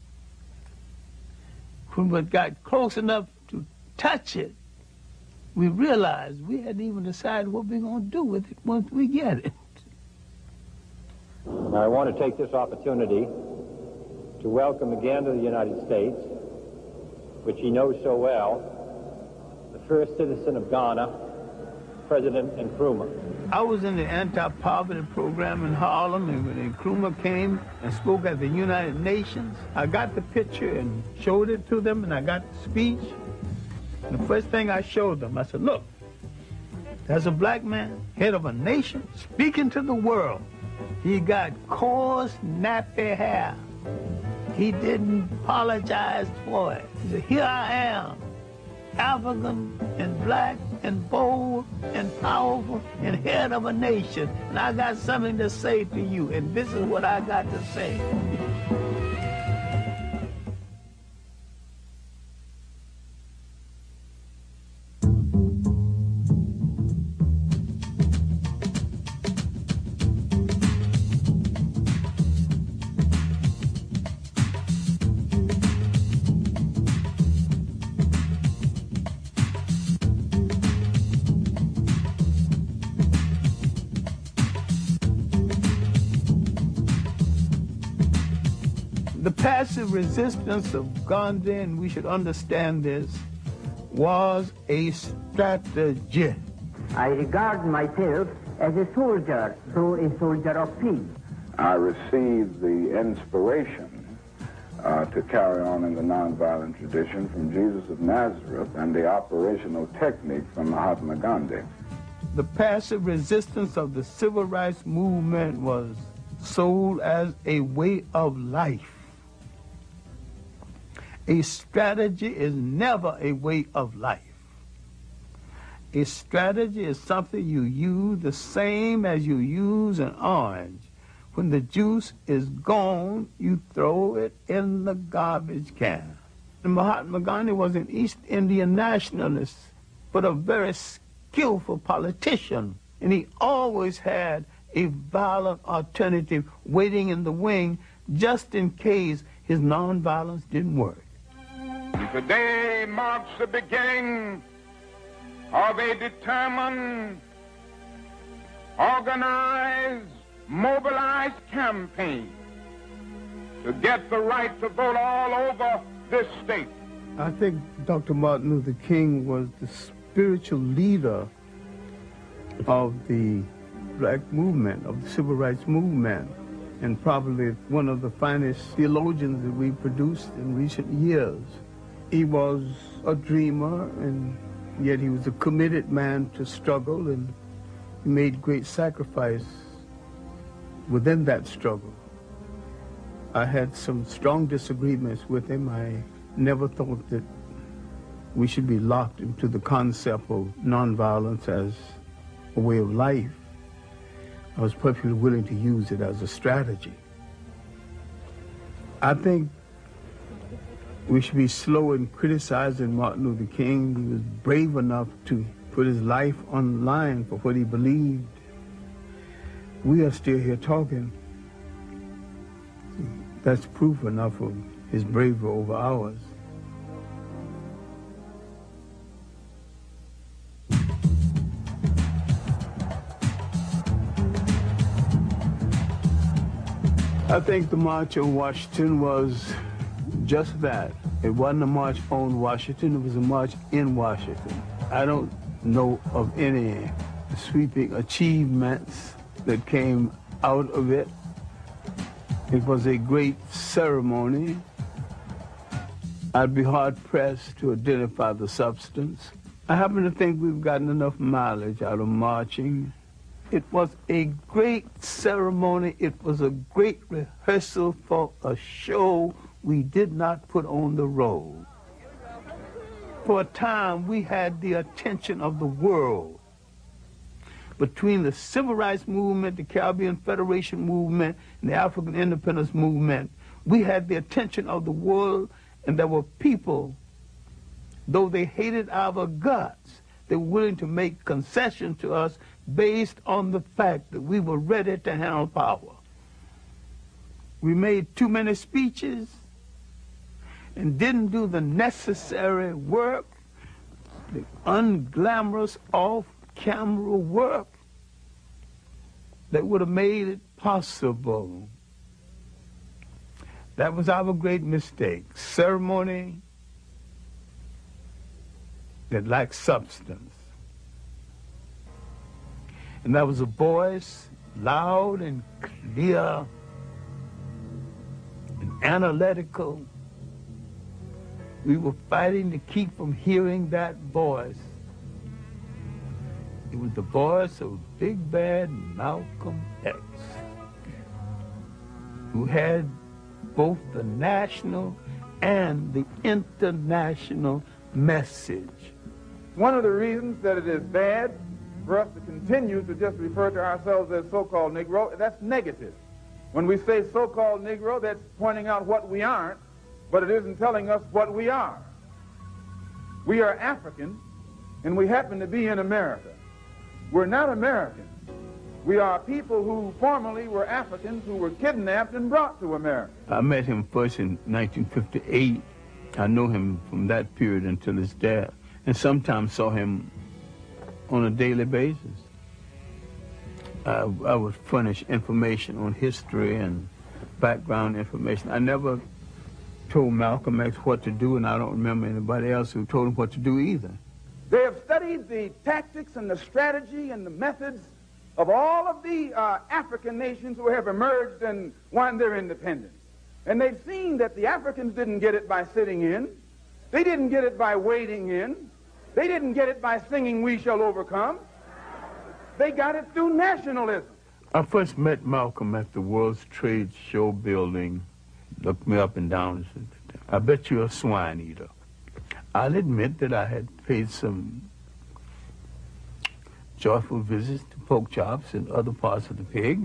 When we got close enough to touch it, we realized we hadn't even decided what we're going to do with it once we get it. I want to take this opportunity to welcome again to the United States, which he knows so well, the first citizen of Ghana, President Nkrumah. I was in the anti-poverty program in Harlem, and when Nkrumah came and spoke at the United Nations, I got the picture and showed it to them, and I got the speech. And the first thing I showed them, I said, look, there's a black man, head of a nation, speaking to the world. He got coarse, nappy hair. He didn't apologize for it. He said, here I am, African and black and bold and powerful and head of a nation, and I got something to say to you, and this is what I got to say. The passive resistance of Gandhi, and we should understand this, was a strategy. I regard myself as a soldier, though a soldier of peace. I received the inspiration uh, to carry on in the nonviolent tradition from Jesus of Nazareth and the operational technique from Mahatma Gandhi. The passive resistance of the civil rights movement was sold as a way of life. A strategy is never a way of life. A strategy is something you use the same as you use an orange. When the juice is gone, you throw it in the garbage can. And Mahatma Gandhi was an East Indian nationalist, but a very skillful politician. And he always had a violent alternative waiting in the wing just in case his nonviolence didn't work. Today marks the beginning of a determined, organized, mobilized campaign to get the right to vote all over this state. I think Doctor Martin Luther King was the spiritual leader of the black movement, of the civil rights movement, and probably one of the finest theologians that we produced in recent years. He was a dreamer, and yet he was a committed man to struggle, and he made great sacrifice within that struggle. I had some strong disagreements with him. I never thought that we should be locked into the concept of nonviolence as a way of life. I was perfectly willing to use it as a strategy. I think we should be slow in criticizing Martin Luther King. He was brave enough to put his life on the line for what he believed. We are still here talking. That's proof enough of his bravery over ours. I think the March on Washington was just that. It wasn't a march on Washington, it was a march in Washington. I don't know of any sweeping achievements that came out of it. It was a great ceremony. I'd be hard-pressed to identify the substance. I happen to think we've gotten enough mileage out of marching. It was a great ceremony. It was a great rehearsal for a show we did not put on the road. For a time, we had the attention of the world. Between the Civil Rights Movement, the Caribbean Federation Movement, and the African Independence Movement, we had the attention of the world, and there were people, though they hated our guts, they were willing to make concessions to us based on the fact that we were ready to handle power. We made too many speeches and didn't do the necessary work, the unglamorous, off-camera work that would have made it possible. That was our great mistake. Ceremony that lacked substance. And that was a voice, loud and clear and analytical. We were fighting to keep from hearing that voice. It was the voice of Big Bad Malcolm X, who had both the national and the international message. One of the reasons that it is bad for us to continue to just refer to ourselves as so-called Negro, that's negative. When we say so-called Negro, that's pointing out what we aren't, but it isn't telling us what we are. We are African, and we happen to be in America. We're not American. We are people who formerly were Africans who were kidnapped and brought to America. I met him first in nineteen fifty-eight. I know him from that period until his death, and sometimes saw him on a daily basis. I, I would furnish information on history and background information. I never told Malcolm X what to do, and I don't remember anybody else who told him what to do either. They have studied the tactics and the strategy and the methods of all of the uh, African nations who have emerged and won their independence. And they've seen that the Africans didn't get it by sitting in. They didn't get it by waiting in. They didn't get it by singing "We Shall Overcome." They got it through nationalism. I first met Malcolm at the World Trade Show building. Looked me up and down and said, "I bet you're a swine eater." I'll admit that I had paid some joyful visits to pork chops and other parts of the pig.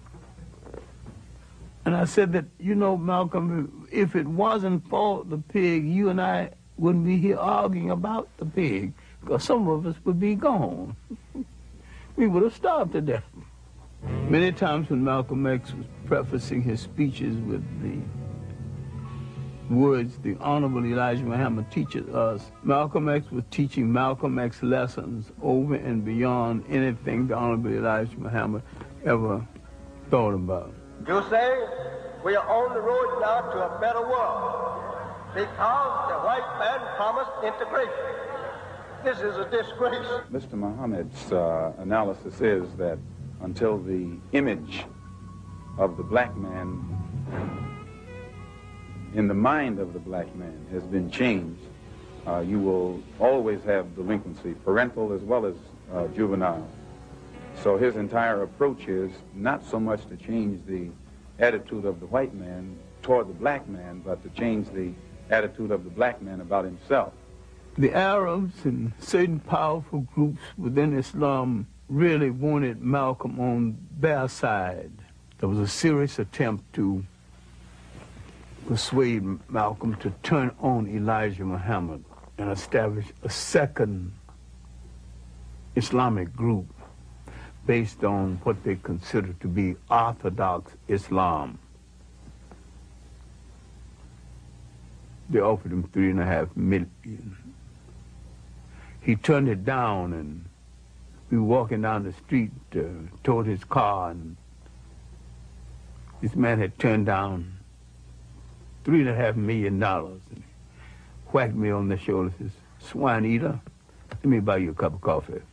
And I said that, you know, Malcolm, if it wasn't for the pig, you and I wouldn't be here arguing about the pig, because some of us would be gone. We would have starved to death. Many times when Malcolm X was prefacing his speeches with the words, "The Honorable Elijah Muhammad teaches us," Malcolm X was teaching Malcolm X lessons over and beyond anything the Honorable Elijah Muhammad ever thought about. You say we are on the road now to a better world because the white man promised integration. This is a disgrace. Mister Muhammad's uh, analysis is that until the image of the black man in the mind of the black man has been changed, uh, you will always have delinquency, parental as well as uh, juvenile. So his entire approach is not so much to change the attitude of the white man toward the black man, but to change the attitude of the black man about himself. The Arabs and certain powerful groups within Islam really wanted Malcolm on Bearside, there was a serious attempt to persuade Malcolm to turn on Elijah Muhammad and establish a second Islamic group based on what they considered to be Orthodox Islam. They offered him three and a half million. He turned it down, and we were walking down the street uh, toward his car, and this man had turned down three and a half million dollars. And he whacked me on the shoulder and says, "Swine eater, let me buy you a cup of coffee."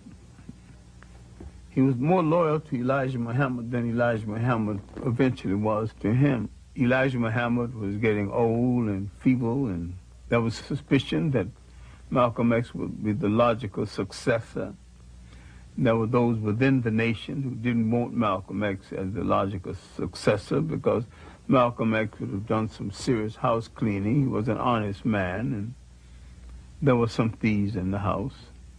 He was more loyal to Elijah Muhammad than Elijah Muhammad eventually was to him. Elijah Muhammad was getting old and feeble, and there was suspicion that Malcolm X would be the logical successor. There were those within the nation who didn't want Malcolm X as the logical successor because Malcolm X would have done some serious house cleaning. He was an honest man, and there were some thieves in the house.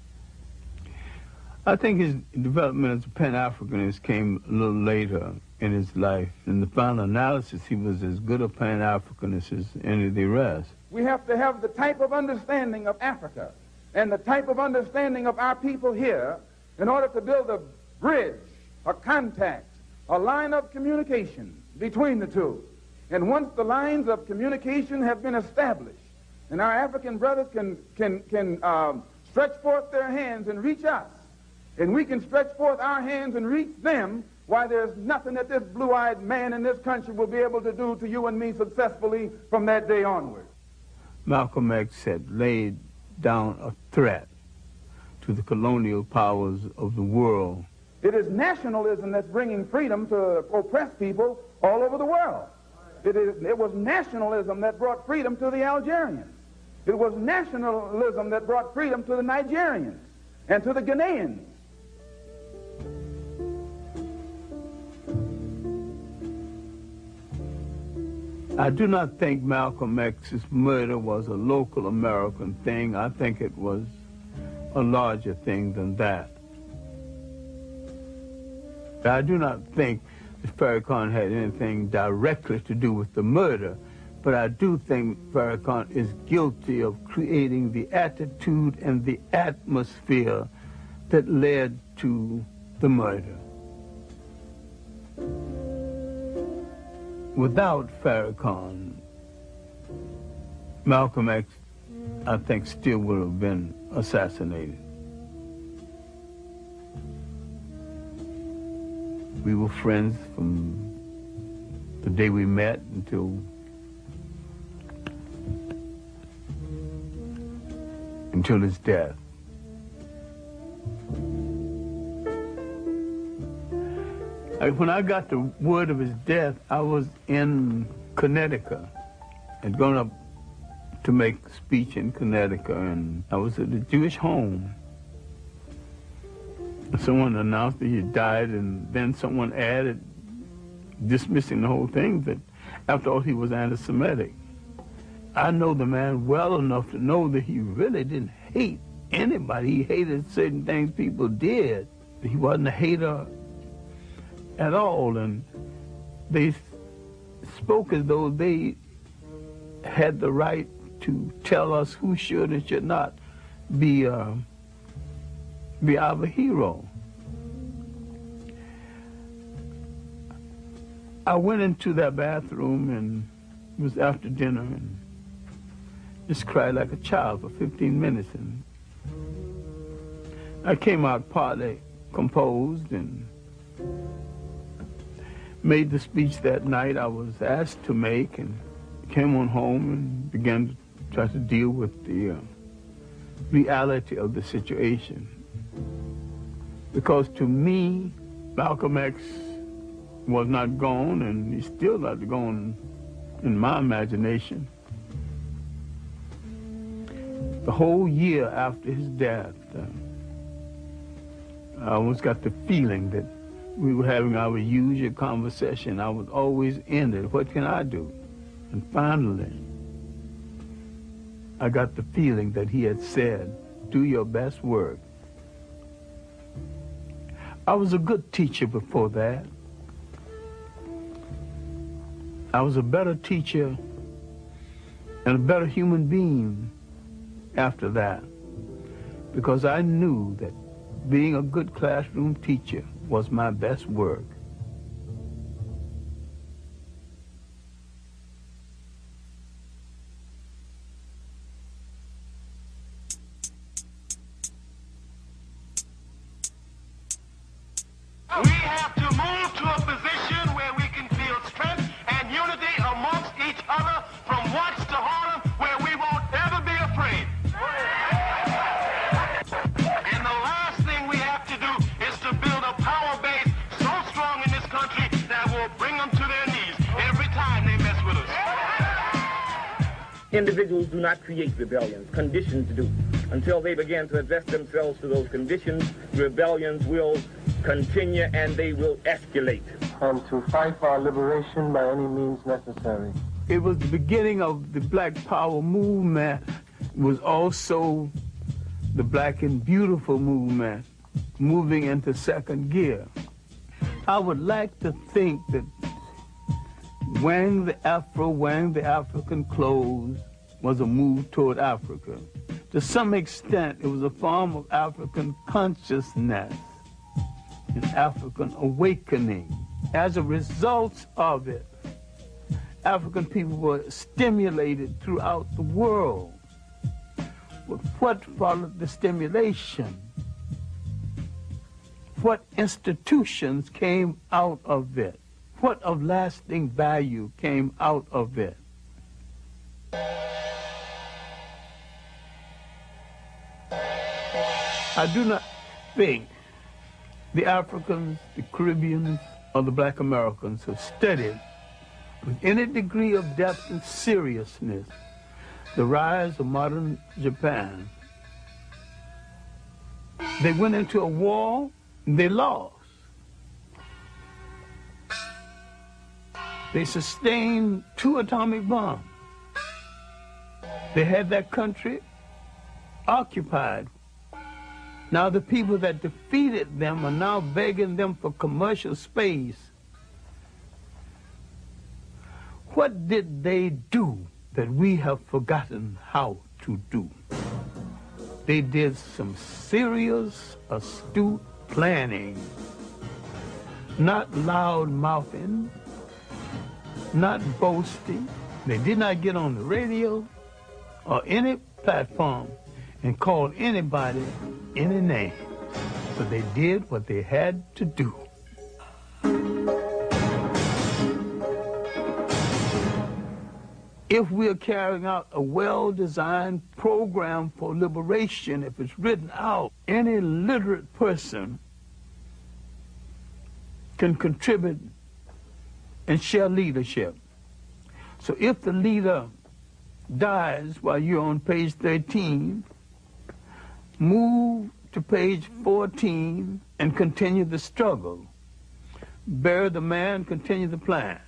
I think his development as a Pan-Africanist came a little later in his life. In the final analysis, he was as good a Pan-Africanist as any of the rest. We have to have the type of understanding of Africa and the type of understanding of our people here in order to build a bridge, a contact, a line of communication between the two. And once the lines of communication have been established, and our African brothers can, can, can um, stretch forth their hands and reach us, and we can stretch forth our hands and reach them, why, there's nothing that this blue-eyed man in this country will be able to do to you and me successfully from that day onward. Malcolm X had laid down a threat to the colonial powers of the world. It is nationalism that's bringing freedom to oppressed people all over the world. It, is, it was nationalism that brought freedom to the Algerians. It was nationalism that brought freedom to the Nigerians and to the Ghanaians. I do not think Malcolm X's murder was a local American thing. I think it was a larger thing than that. I do not think that Farrakhan had anything directly to do with the murder, but I do think Farrakhan is guilty of creating the attitude and the atmosphere that led to the murder. Without Farrakhan, Malcolm X, I think, still would have been assassinated. We were friends from the day we met until until his death. I, when I got the word of his death, I was in Connecticut. I'd gone up to make a speech in Connecticut, and I was at a Jewish home. Someone announced that he died, and then someone added, dismissing the whole thing, that after all, he was anti-Semitic. I know the man well enough to know that he really didn't hate anybody. He hated certain things people did. He wasn't a hater at all, and they spoke as though they had the right to tell us who should and should not be uh, be our hero. I went into that bathroom, and it was after dinner, and just cried like a child for fifteen minutes, and I came out partly composed and made the speech that night I was asked to make, and came on home and began to try to deal with the uh, reality of the situation. Because to me, Malcolm X was not gone, and he's still not gone in my imagination. The whole year after his death, uh, I almost got the feeling that we were having our usual conversation. I was always in it. What can I do? And finally, I got the feeling that he had said, do your best work. I was a good teacher before that. I was a better teacher and a better human being after that, because I knew that being a good classroom teacher was my best work. We have to move to a position where we can feel strength and unity amongst each other from Watts to Harlem, where we won't ever be afraid. And the last thing we have to do is to build a power base so strong in this country that will bring them to their knees every time they mess with us. Individuals do not create rebellions, conditions do. Until they begin to adjust themselves to those conditions, rebellions will continue and they will escalate. And to fight for our liberation by any means necessary. It was the beginning of the Black Power movement. It was also the Black and Beautiful movement moving into second gear. I would like to think that wearing the afro, wearing the African clothes was a move toward Africa. To some extent, it was a form of African consciousness, an African awakening. As a result of it, African people were stimulated throughout the world. But what followed the stimulation? What institutions came out of it? What of lasting value came out of it? I do not think the Africans, the Caribbeans, or the Black Americans have studied with any degree of depth and seriousness the rise of modern Japan. They went into a war and they lost. They sustained two atomic bombs. They had that country occupied. Now the people that defeated them are now begging them for commercial space. What did they do that we have forgotten how to do? They did some serious, astute planning, not loud mouthing, not boasting. They did not get on the radio or any platform and call anybody any name, but they did what they had to do. If we are carrying out a well-designed program for liberation, if it's written out, any literate person can contribute and share leadership. So if the leader dies while you're on page thirteen, move to page fourteen and continue the struggle. Bury the man, continue the plan.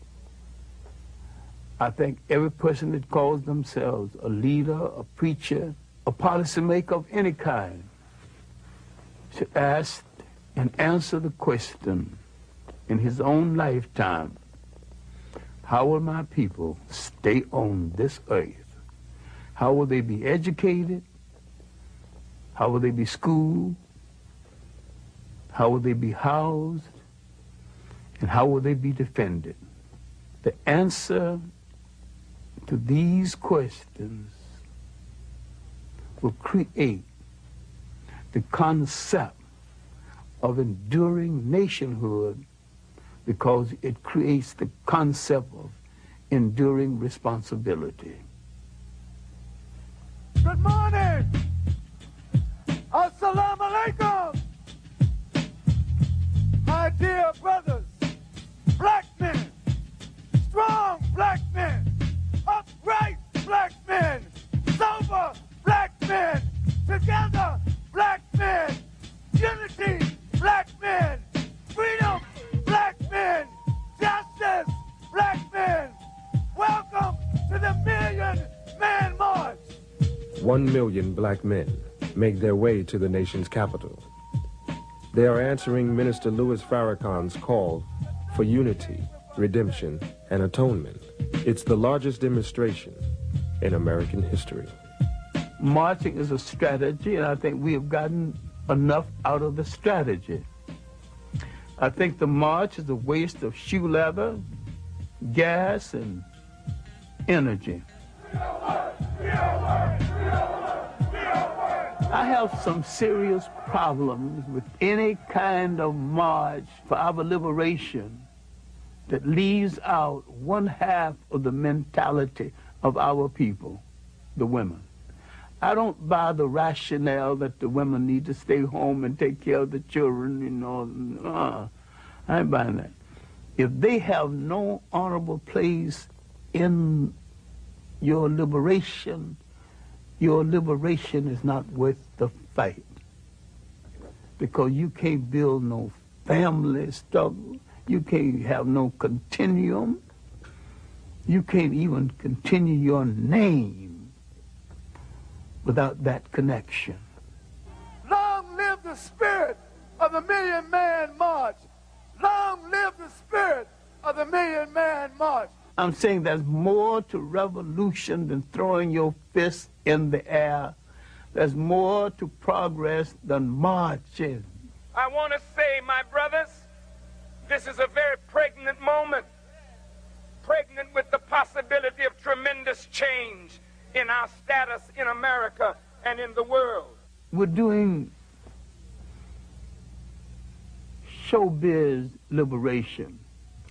I think every person that calls themselves a leader, a preacher, a policymaker of any kind should ask and answer the question in his own lifetime: how will my people stay on this earth? How will they be educated? How will they be schooled? How will they be housed? And how will they be defended? The answer to these questions will create the concept of enduring nationhood, because it creates the concept of enduring responsibility. Good morning! Assalamu alaikum! My dear brothers, black men, strong black men, upright black men, sober black men, together black men, unity black men, freedom black men, justice black men. Welcome to the Million Man March. One million black men make their way to the nation's capital. They are answering Minister Louis Farrakhan's call for unity, redemption, and atonement. It's the largest demonstration in American history. Marching is a strategy, and I think we have gotten enough out of the strategy. I think the march is a waste of shoe leather, gas, and energy. I have some serious problems with any kind of march for our liberation that leaves out one half of the mentality of our people, the women. I don't buy the rationale that the women need to stay home and take care of the children, you know. Uh, I ain't buying that. If they have no honorable place in your liberation, your liberation is not worth the fight. Because you can't build no family struggle. You can't have no continuum. You can't even continue your name without that connection. Long live the spirit of the Million Man March. Long live the spirit of the Million Man March. I'm saying there's more to revolution than throwing your fist in the air. There's more to progress than marching. I want to say, my brothers, this is a very pregnant moment. Pregnant with the possibility of tremendous change in our status in America and in the world. We're doing showbiz liberation.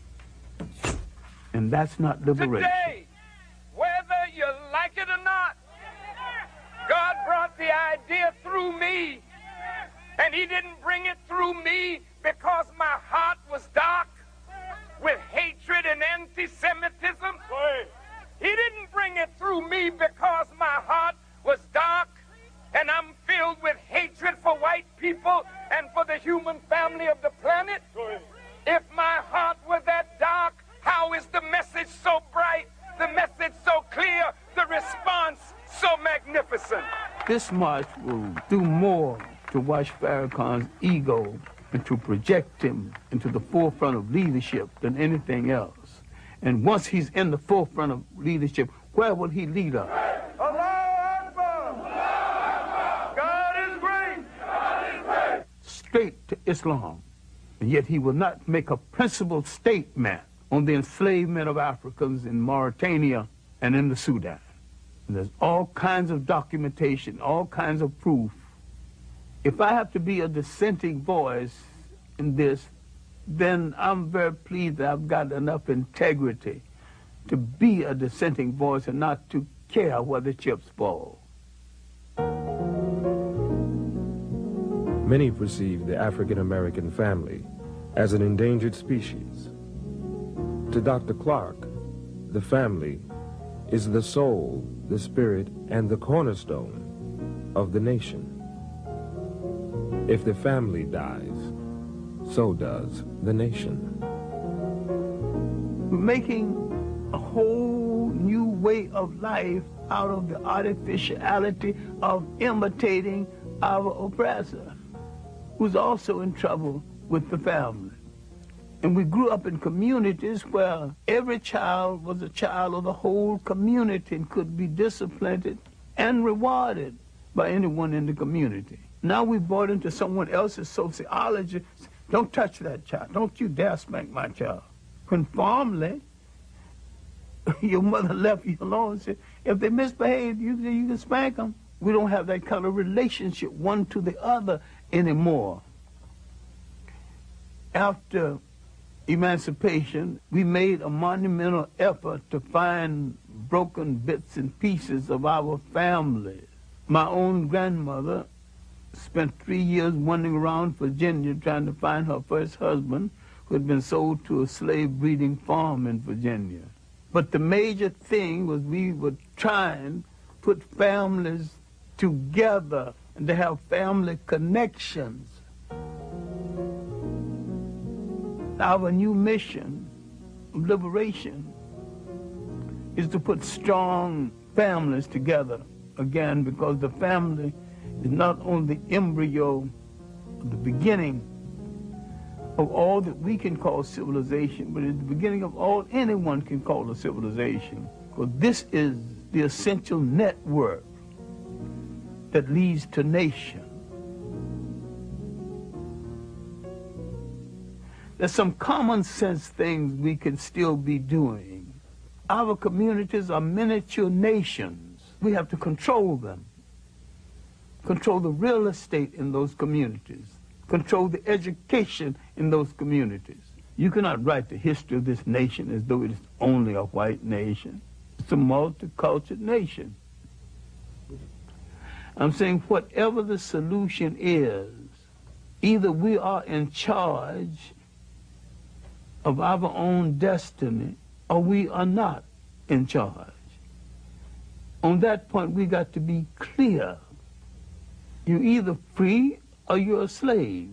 And that's not liberation. Today, whether you like it or not, God brought the idea through me. And he didn't bring it through me because my heart was dark with hatred and anti-Semitism. He didn't bring it through me because my heart was dark and I'm filled with hatred for white people and for the human family of the planet. If my heart were that dark, how is the message so bright, the message so clear, the response so magnificent? This march will do more to wash Farrakhan's ego and to project him into the forefront of leadership than anything else. And once he's in the forefront of leadership, where will he lead us? Allahu Akbar! God is great! God is great! Straight to Islam. And yet he will not make a principled statement on the enslavement of Africans in Mauritania and in the Sudan. And there's all kinds of documentation, all kinds of proof. If I have to be a dissenting voice in this, then I'm very pleased that I've got enough integrity to be a dissenting voice and not to care where the chips fall. Many perceive the African-American family as an endangered species. To Doctor Clark, the family is the soul, the spirit, and the cornerstone of the nation. If the family dies, so does the nation. We're making a whole new way of life out of the artificiality of imitating our oppressor, who's also in trouble with the family. And we grew up in communities where every child was a child of the whole community and could be disciplined and rewarded by anyone in the community. Now we bought into someone else's sociology. Don't touch that child. Don't you dare spank my child. When formerly, your mother left you alone and said, if they misbehave, you, you can spank them. We don't have that kind of relationship one to the other anymore. After emancipation, we made a monumental effort to find broken bits and pieces of our family. My own grandmother spent three years wandering around Virginia trying to find her first husband, who had been sold to a slave breeding farm in Virginia. But the major thing was we were trying to put families together and to have family connections. Our new mission of liberation is to put strong families together again, because the family is not only the embryo of the beginning of all that we can call civilization, but it's the beginning of all anyone can call a civilization. Because this is the essential network that leads to nation. There's some common sense things we can still be doing. Our communities are miniature nations. We have to control them. Control the real estate in those communities. Control the education in those communities. You cannot write the history of this nation as though it is only a white nation. It's a multicultural nation. I'm saying whatever the solution is, either we are in charge of our own destiny or we are not in charge. On that point, we got to be clear. You're either free or you're a slave.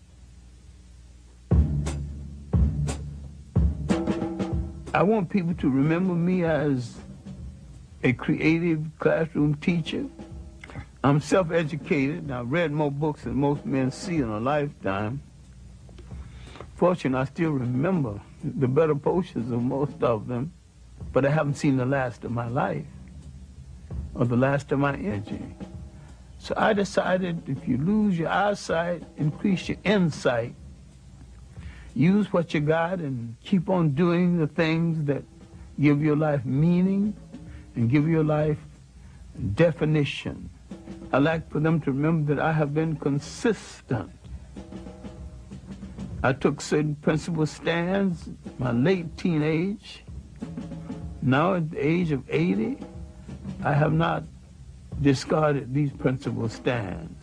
I want people to remember me as a creative classroom teacher. I'm self-educated, and I've read more books than most men see in a lifetime. Fortunately, I still remember the better portions of most of them, but I haven't seen the last of my life or the last of my energy. So I decided if you lose your eyesight, increase your insight. Use what you got and keep on doing the things that give your life meaning and give your life definition. I like for them to remember that I have been consistent. I took certain principle stands in my late teenage. Now at the age of eighty, I have not discarded these principle stands.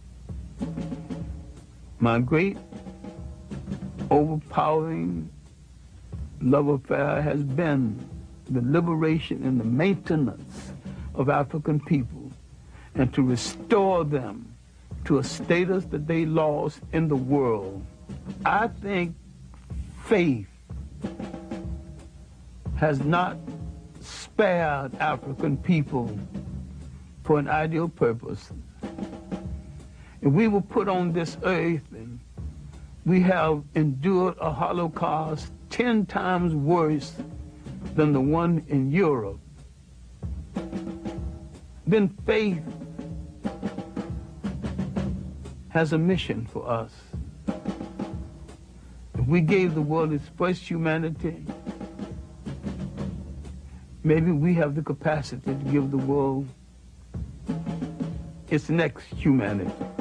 My great overpowering love affair has been the liberation and the maintenance of African people and to restore them to a status that they lost in the world. I think faith has not spared African people for an ideal purpose. If we were put on this earth and we have endured a Holocaust ten times worse than the one in Europe, then faith has a mission for us. If we gave the world its first humanity, maybe we have the capacity to give the world its next humanity.